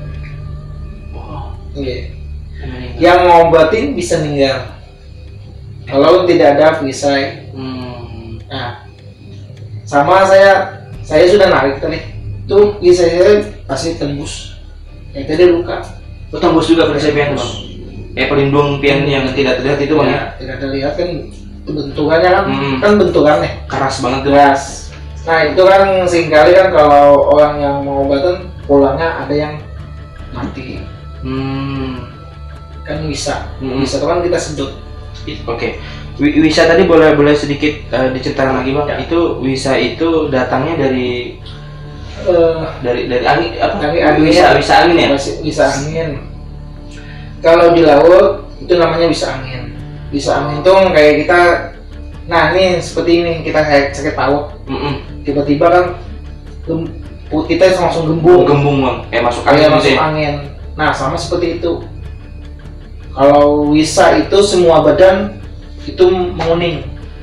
Wow. Iya. Yang ngobatin bisa meninggal. Kalau tidak ada visai. Hmm. Nah, sama saya saya sudah narik tadi. Tuh visai saya pasti tembus. Yang tadi luka. Oh, tembus juga pada saya Pian tuh bang. Eh pelindung Pian yang tidak terlihat itu bang ya? Ya, tidak terlihat kan itu bentukannya kan Hmm. kan bentukannya Keras banget tuh. keras. Nah itu kan seringkali kan kalau orang yang mau obatan pulangnya ada yang mati Hmm. kan bisa Hmm. bisa tuh kan kita sedot. It- Oke. Wi- Wisa tadi boleh boleh sedikit eh, diceritakan lagi bang. Ya. Itu Wisa itu datangnya dari Eh, dari dari angin apa? Dari angin. Wisa Wisa angin ya? Masih bisa angin. Kalau di laut itu namanya bisa angin. Bisa angin tuh kayak kita, nah ini seperti ini kita kayak sakit paut, Mm-mm. tiba-tiba kan gem- kita langsung gembung, Gembung bang. Eh masuk angin kayak gitu masuk ya? angin. Nah sama seperti itu. Kalau wisa itu semua badan itu menguning.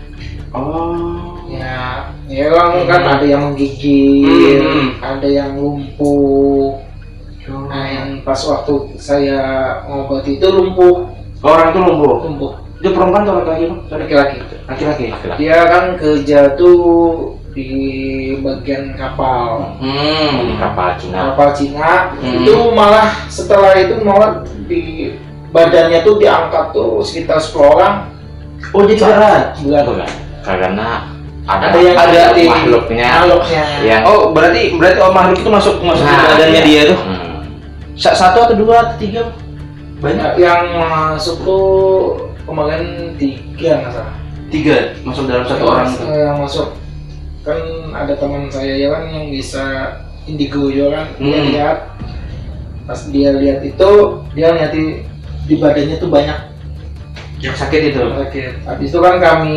Oh. Ya, ya kan, kan Hmm. ada yang menggigil, Hmm. ada yang lumpuh. Nah yang pas waktu saya ngobati itu lumpuh, Orang tuh lumpuh. lumpuh. Itu perempuan atau laki-laki bang? Sorry. Laki-laki. Laki-laki. Laki-laki. Dia kan kerja tuh di bagian kapal, Di Hmm. kapal Cina. kapal Cina. Hmm. Itu malah setelah itu malah di badannya tuh diangkat tuh sekitar sepuluh orang. Oh jadi berat. Berat. Betul kan? Karena ada Ada yang ada ngerti makhluknya makhluknya. yang Oh berarti berarti oh makhluk itu masuk masuk ke Nah, badannya iya. dia tuh. Hmm. Sa- Satu atau dua atau tiga? Banyak. Yang masuk tuh kemarin tiga nggak salah. Tiga masuk dalam satu orang itu. Eh, yang masuk kan ada teman saya ya kan yang bisa indigo juga kan, dia Hmm. lihat pas dia lihat itu dia lihat di, di badannya tuh banyak Yang sakit itu. sakit. Habis itu kan kami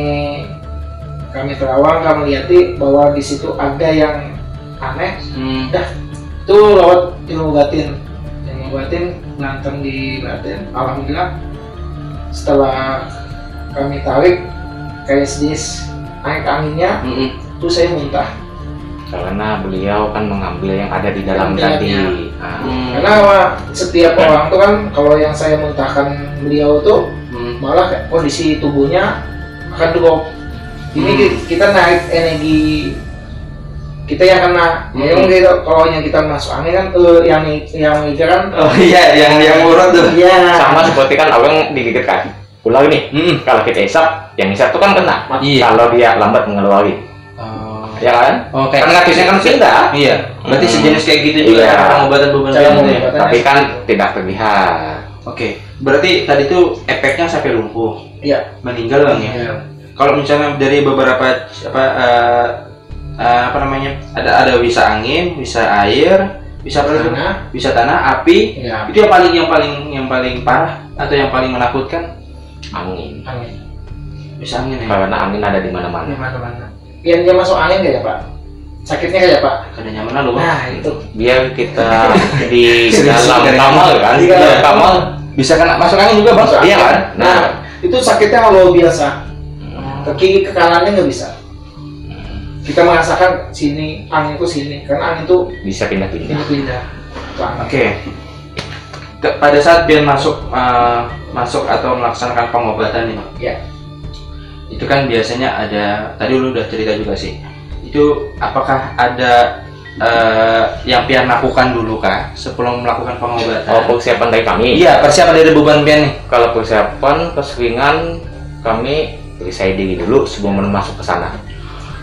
kami terawang kami lihati bahwa di situ ada yang aneh. Hmm. Itu lewat ilmu batin, ilmu batin berantem di batin. Alhamdulillah setelah kami tarik kayak sedikit naik anginnya, Mm-mm. itu saya muntah. Karena beliau kan mengambil yang ada di dalam Yang tadi. dalamnya. Nah, Hmm. Karena Wak, setiap orang tuh kan kalau yang saya muntahkan beliau tuh Hmm. malah kayak kondisi tubuhnya akan drop. Ini Hmm. ki- kita naik energi kita yang kena. Ya Hmm. mungkin kalau yang kita masuk angin kan eh, yang yang mikir kan Oh iya yang yang murah tuh. iya. sama seperti kan orang digigit kaki ular nih. Hmm. Kalau kita isap, yang isap tuh kan kena. Iya. Kalau dia lambat mengeluarkan, Oh. ya kan? Oh, Kan ngatusnya kan pindah. Iya. Berarti Hmm. sejenis kayak gitu juga Iya. cara pengobatan beban Cara pian itu ya. pengobatan. Tapi kan tidak terlihat. Oke. Berarti tadi tuh efeknya sampai lumpuh, Iya. meninggal bang ya. Iya. Kalau misalnya dari beberapa apa eh, eh, apa namanya ada ada bisa angin, bisa air, bisa apa lagi? Tanah. Bisa tanah, api. Iya. Itu yang paling yang paling yang paling parah atau yang paling menakutkan? Angin. Angin. Bisa angin ya. Karena angin ada di Di mana-mana. mana-mana. Yang dia masuk angin kayak Pak. Sakitnya kayak Pak. Kada nyaman lu bang. Nah itu. Biar kita di Serius, dalam serius. kamar kan, Iya. dalam kamar. Bisa kena masuk angin juga bang. Masuk Iya angin. kan? Nah itu sakitnya luar biasa. Hmm. Ke kiri ke kanannya nggak bisa. Kita merasakan sini angin tuh sini karena angin tuh Bisa pindah-pindah. pindah-pindah. Ke angin. Oke. Ke- Pada saat Pian masuk eh, masuk atau melaksanakan pengobatan ini, Ya. itu kan biasanya ada. Tadi lu udah cerita juga sih. Itu apakah ada eh, yang Pian lakukan dulu kah sebelum melakukan pengobatan? Oh, persiapan dari kami. Iya, persiapan dari beban Pian nih. Kalau persiapan keseringan kami perisai diri dulu sebelum masuk ke sana.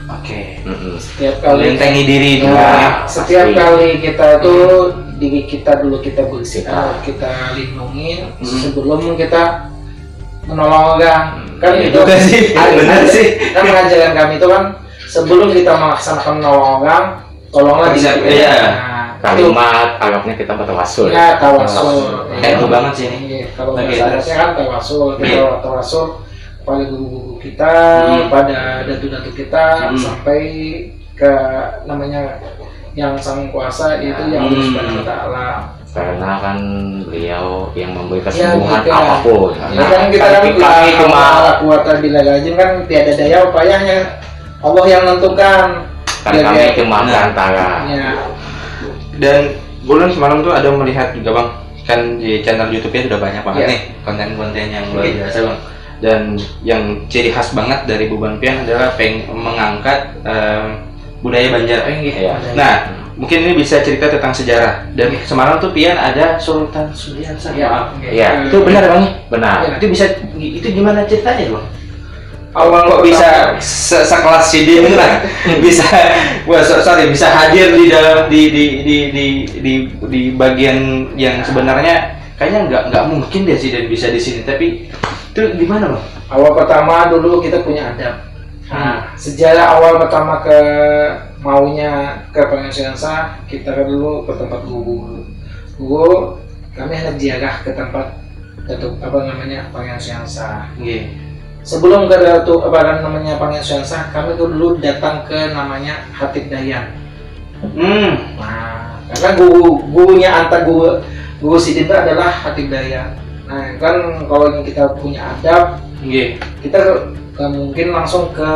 Oke. Mm-mm. Setiap kali Membentengi diri Ya, dulu ya. setiap pasti. kali kita tuh diri kita dulu kita bersihkan, Kita. kita lindungi Hmm. sebelum kita menolong orang. Kan Iya itu juga sih. ada- Benar sih. Kan pengajaran kami itu kan sebelum kita melaksanakan menolong orang, tolonglah Bisa, diri kita. iya. Nah, Kalimat Arabnya kita bertawasul. Ya, tawasul. Eh, itu banget sih ini. Iya, kalau Oke, bahasa terus? Arabnya kan tawasul. Iya. Kita tawasul kepada guru-guru kita, Hmm. pada datu-datu kita, Hmm. sampai ke namanya yang sang kuasa yaitu yang Allah Hmm. Subhanahu wa Ta'ala. Karena kan beliau yang memberi Ya, kesembuhan gitu. apapun. Ya kan kita kan kami, kami cuma kuota bila gajin kan tiada daya upayanya Allah yang menentukan. kan Ya, kami ya. cuma Nah. perantara. Ya. Dan bulan semalam tuh ada melihat juga bang, kan di channel YouTube-nya sudah banyak banget Iya. nih konten-konten yang luar Oke. biasa bang. Dan yang ciri khas banget dari Buban Pian adalah peng mengangkat em, budaya Banjar. Iya. Nah, mungkin ini bisa cerita tentang sejarah. Dan semalam tuh Pian ada Sultan Sudiansa. Ya. Maaf. Iya. Itu benar bang? Benar. Iya. Itu bisa itu gimana ceritanya bang? Awal Kok bisa se- sekelas Sidin lah bisa wah so- sorry bisa hadir di dalam di di di di di, di bagian yang sebenarnya kayaknya nggak nggak mungkin deh Sidin bisa di sini, tapi itu gimana bang? Awal pertama dulu kita punya adab. Nah, sejarah awal pertama ke maunya ke Pengajiansa, kita kan dulu ke tempat guru. Guru, kami hendak ziarah ke tempat Datuk apa namanya Pengajiansa. Iya. Sebelum ke Datuk apa kan namanya Pengajiansa, kami tuh dulu datang ke namanya Hatib Dayan. Hmm. Nah, karena guru gurunya antar guru guru Sidin itu adalah Hatib Dayan. Nah, kan kalau kita punya adab, Iya. kita gak mungkin langsung ke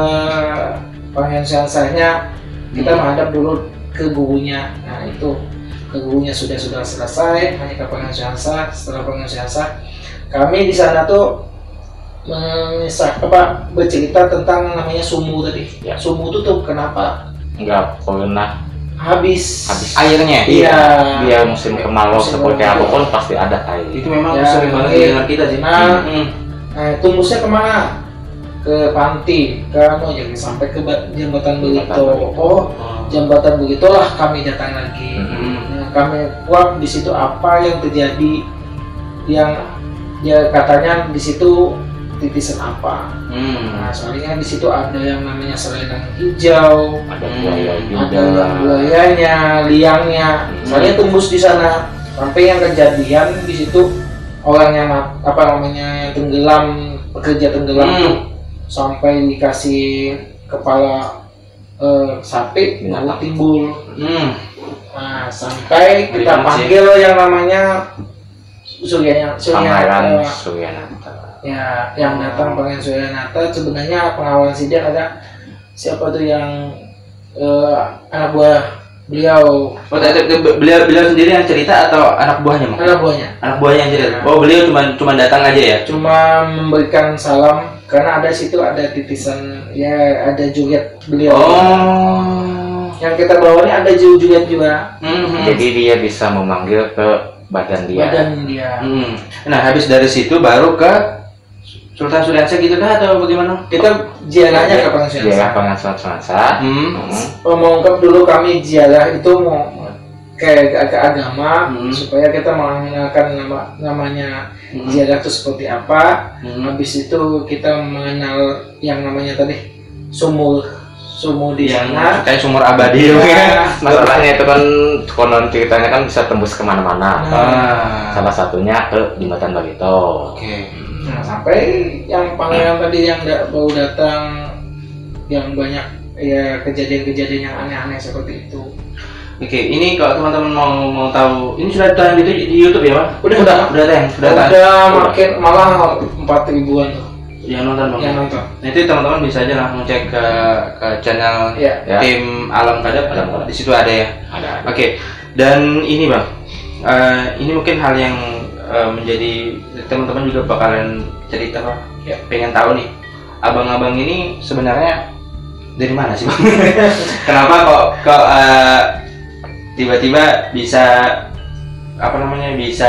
pengajian kita Hmm. menghadap dulu ke gurunya. Nah itu ke gurunya sudah sudah selesai, hanya ke pengajian setelah pengajian kami di sana tuh mengisah apa bercerita tentang namanya sumu tadi. Ya. Sumu itu tuh kenapa Nggak pernah habis habis Airnya. Iya. Dia musim kemarau Musim seperti kemarau. apapun pasti ada air. Itu memang Ya, sering banget iya. didengar kita sih. Nah, Hmm. Nah, tembusnya kemana? Ke panti, ke anu jadi sampai ke ba- jembatan begitu. Jembatan Oh, jembatan begitulah kami datang lagi. Hmm. Nah, kami kuat di situ apa yang terjadi, yang ya katanya di situ titisan apa. Hmm. Nah, soalnya di situ ada yang namanya selendang hijau, Ada Hmm. buaya juga. ada yang buayanya, liangnya. Hmm. Soalnya tembus di sana. Sampai yang kejadian di situ orang yang mat- apa namanya yang tenggelam, pekerja tenggelam Hmm. tuh sampai dikasih kepala eh, sapi baru Binatang. timbul. Hmm. Nah, sampai Ngeri kita banget sih. panggil yang namanya Suryanya, Pangeran Surya, Suryanata. ya, yang datang Pangeran Suryanata. Sebenarnya pengawal Sidin ada siapa tuh yang eh, anak buah beliau, Oh, t- t- beliau beliau sendiri yang cerita atau anak buahnya bang? anak buahnya. Anak buahnya yang cerita. Oh, beliau cuma cuma datang aja ya? Cuma memberikan salam karena ada situ ada titisan ya ada juliet beliau. Oh. Yang kita bawa ini ada juliet juga Hmm. Jadi dia bisa memanggil ke badan dia. badan dia. Hmm. Nah, habis dari situ baru ke Sultan Sudiansa gitu kah atau bagaimana? Kita ziarahnya ke Pengajian. Dia pengasal Sudiansa. Hmm. Hmm. Mengungkap dulu kami ziarah itu mau ke, ke agama Hmm. supaya kita mengenalkan nama namanya Hmm. ziarah itu seperti apa. Hmm. Habis itu kita mengenal yang namanya tadi sumur sumur di Yang sana. kayak sumur abadi Ya. ya. Masalahnya itu kan konon ceritanya kan bisa tembus kemana-mana. Nah. Ah. Salah satunya ke Jembatan Barito. Oke. Nah, sampai yang pangeran tadi yang da- baru datang yang banyak ya kejadian-kejadian yang aneh-aneh seperti itu. Oke, ini kalau teman-teman mau mau tahu, ini sudah tayang di, di YouTube ya, Pak? Udah, udah. Udah tayang, sudah Udah, tayang. makin malah empat ribuan tuh Yang nonton Bang. yang nonton. Nah, itu teman-teman bisa aja langsung cek ke ke channel Ya. Ya. tim Alam Kadap, Alam Kadap. di situ ada ya. Ada. Oke, dan ini Bang, eh, ini mungkin hal yang eh, menjadi teman-teman juga bakalan cerita Bang. Ya. Pengen tahu nih, abang-abang ini sebenarnya dari mana sih Bang? Kenapa kok kok eh, tiba-tiba bisa apa namanya bisa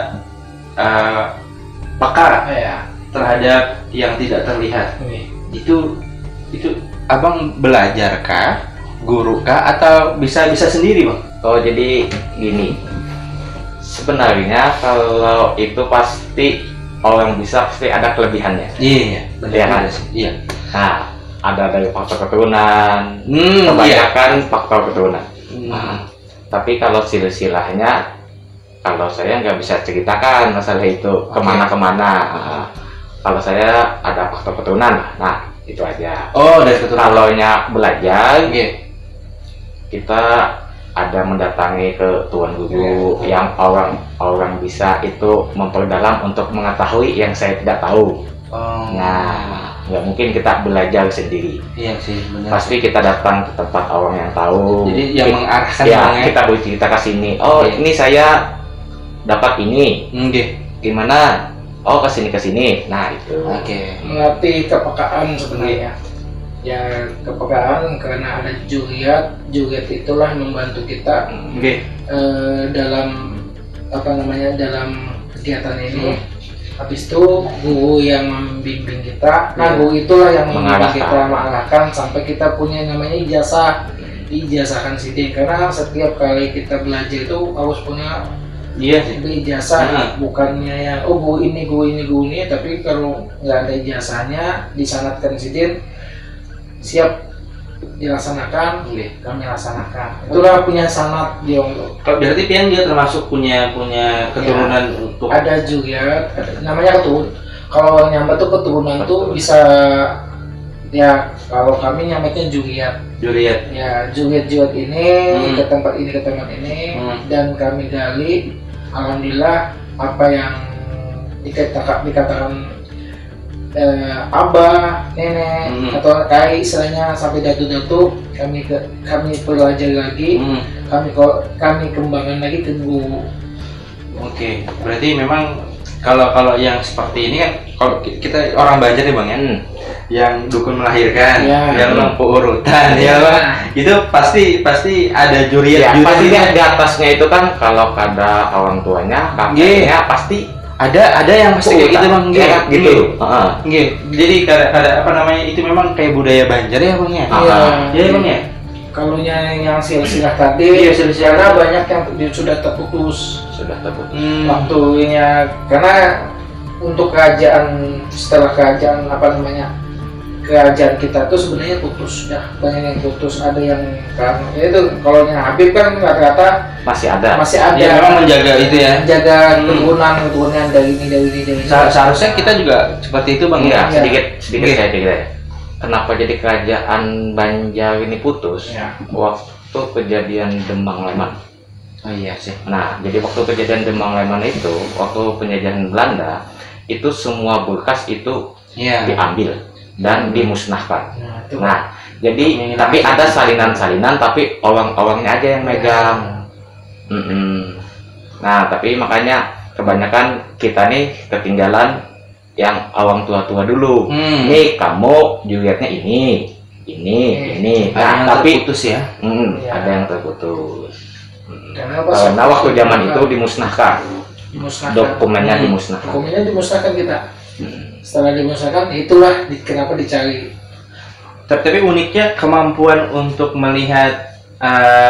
eh, peka Ya. terhadap yang tidak terlihat? Oke. Itu itu abang belajar kah, guru kah, atau bisa bisa sendiri bang? Oh jadi gini, sebenarnya kalau itu pasti orang bisa pasti ada kelebihannya. Iya, benar Iya kan? juga sih. Iya. Nah, ada dari faktor keturunan, Hmm, kebanyakan faktor keturunan. Hmm. Nah, tapi kalau silsilahnya, kalau saya nggak bisa ceritakan masalah itu kemana-kemana. Nah, kalau saya ada faktor keturunan, nah itu aja. Oh, dari keturunan. Kalau nya belajar, Iya. kita ada mendatangi ke tuan guru yang orang orang bisa itu memperdalam untuk mengetahui yang saya tidak tahu. Oh. Nah, nggak mungkin kita belajar sendiri. Iya sih, benar. Pasti kita datang ke tempat orang yang tahu. Jadi yang Ki- mengarahkan ya, orangnya. kita bercerita ke sini. Oh, Oke. ini saya dapat ini. Oke. Gimana? Oh, ke sini ke sini. Nah, itu. Oke. Melatih kepekaan sebenarnya. Ya kepekaan karena ada juriat, juriat itulah membantu kita Oke. eh, dalam apa namanya dalam kegiatan ini. Hmm. Habis itu guru yang membimbing kita, nah Iya. guru itulah yang membimbing Mengarahkan. kita, mengarahkan sampai kita punya namanya ijazah, diijazahkan sidin. Karena setiap kali kita belajar itu harus punya Iya sih. ijazah, Hmm. bukannya yang oh guru ini, guru ini, guru ini, tapi kalau nggak ada ijazahnya, disanatkan sidin, siap dilaksanakan, Oke. kami laksanakan. Itulah punya sanat di Onglo. Kalau berarti Pian dia termasuk punya punya keturunan untuk Ada juga, ada, namanya keturun. Kalau nyampe tuh keturunan tuh bisa, ya kalau kami nyametnya juriat. juriat. Ya juriat-juriat ini Hmm. ke tempat ini ke tempat ini Hmm. dan kami gali. Alhamdulillah apa yang dikatakan dikatakan eh, abah, nenek Hmm. atau kai istilahnya sampai datu-datu kami ke, kami pelajari lagi, Hmm. kami ko- kami kembangkan lagi ke guru. Oke. Berarti memang kalau kalau yang seperti ini kan kalau ki- kita orang Banjar nih bang ya, Hmm. yang dukun melahirkan, Ya. yang lempu urutan, ya bang. Itu pasti pasti ada juriat Ya, juriat pasti itu. di atasnya itu kan kalau ada orang tuanya, kakeknya pasti Ada ada yang pasti kayak gitu bang. ya, Nggih. kan, gitu. Nggih. Heeh. Nggih. Jadi kada kada apa namanya itu memang kayak budaya Banjar ya bang ya. Ah. Iya. Iya bang ya. Kalau yang yang silsilah tadi, Iya, silsilah. karena banyak yang di- sudah terputus Sudah terputus. Hmm. waktunya, karena untuk kerajaan setelah kerajaan apa namanya kerajaan kita tuh sebenarnya putus, sudah banyak yang putus, ada yang kan ya itu kalau yang Habib kan rata-rata Masih ada. masih ada Dia memang menjaga itu ya. menjaga Hmm. keturunan keturunan dari ini dari ini dari ini. Sa- Seharusnya kita juga seperti itu bang ya. Enggak, Iya. sedikit sedikit Iya. saya cerita ya. Kenapa jadi kerajaan Banjar ini putus? Ya. Waktu kejadian Demang Leman. Oh iya sih. Nah, jadi waktu kejadian Demang Leman itu, waktu penjajahan Belanda, itu semua berkas itu Iya. diambil dan dimusnahkan. Nah, itu. Nah, jadi Pengen tapi apa? ada salinan-salinan, tapi orang-orangnya aja yang megang. Mm-mm. Nah, tapi makanya kebanyakan kita nih ketinggalan yang orang tua-tua dulu. Hmm. Nih kamu juriatnya ini, ini, Hmm. ini. Ada Nah, yang tapi terputus ya. mm, Iya. ada yang terputus. Mm. Karena apa? Karena waktu zaman itu dimusnahkan, dimusnahkan. dokumennya Hmm. dimusnahkan. Dokumennya dimusnahkan kita. Mm. Setelah dimusnahkan, itulah di, kenapa dicari. Tapi, tapi uniknya kemampuan untuk melihat eh,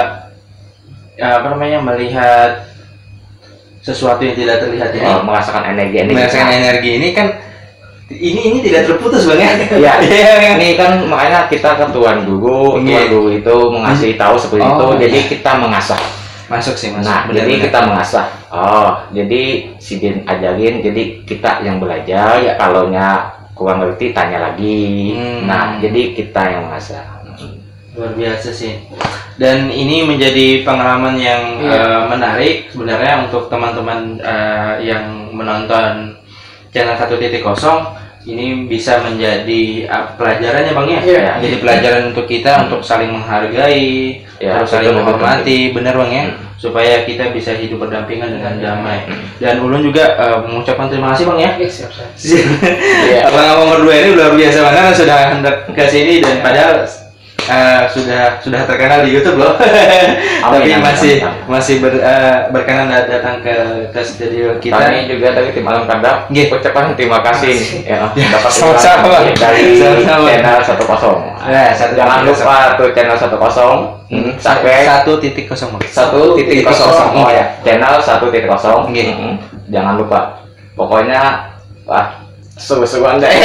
apa namanya melihat sesuatu yang tidak terlihat ini, Oh, merasakan energi-energi. merasakan energi ini kan ini ini tidak terputus bang ya. Iya. Iya, iya. Ini kan makanya kita ke tuan guru, Iya. tuan guru itu mengasih tahu seperti Oh, itu, jadi iya. kita mengasah. Masuk sih masuk. Nah, Benar, jadi benar. kita mengasah. Oh, jadi si Din ajarin, jadi kita yang belajar. Iya. Kalau nya kurang ngerti tanya lagi. Hmm. Nah, jadi kita yang mengasah. Luar biasa sih. Dan ini menjadi pengalaman yang Iya. eh, menarik sebenarnya untuk teman-teman eh, yang menonton channel satu titik kosong. Ini bisa menjadi uh, pelajaran ya bang ya. Iya. Jadi pelajaran untuk kita untuk saling menghargai, Ya, harus saling betul, betul, menghormati, benar bang ya. Hmm. Supaya kita bisa hidup berdampingan dengan damai. Dan Ulun juga eh, mengucapkan terima kasih bang ya. Oke, siap siap. Iya. Abang-abang berdua ini luar biasa banget sudah hendak ke sini dan padahal eh, sudah sudah terkenal di YouTube loh. Tapi Amin, amin, masih amin, amin. masih ber, eh, berkenan dat- datang ke ke studio kita. Kami juga dari tim Alam Kadam Nggih. ucapkan terima kasih ya, dapat sama-sama. informasi dari Sama-sama. channel satu kosong. Ya, satu Jangan titik lupa tuh channel satu kosong Hmm, sampai satu titik kosong. Bang. satu titik kosong. Oh Nggih. ya, channel satu titik kosong. Nggih. Mm-mm. Jangan lupa. Pokoknya wah seru-seruan deh.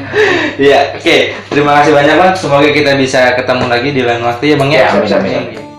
Iya, oke. Terima kasih banyak Bang. Semoga kita bisa ketemu lagi di lain waktu ya Bang ya. Ya, amin, Siap, amin. siap.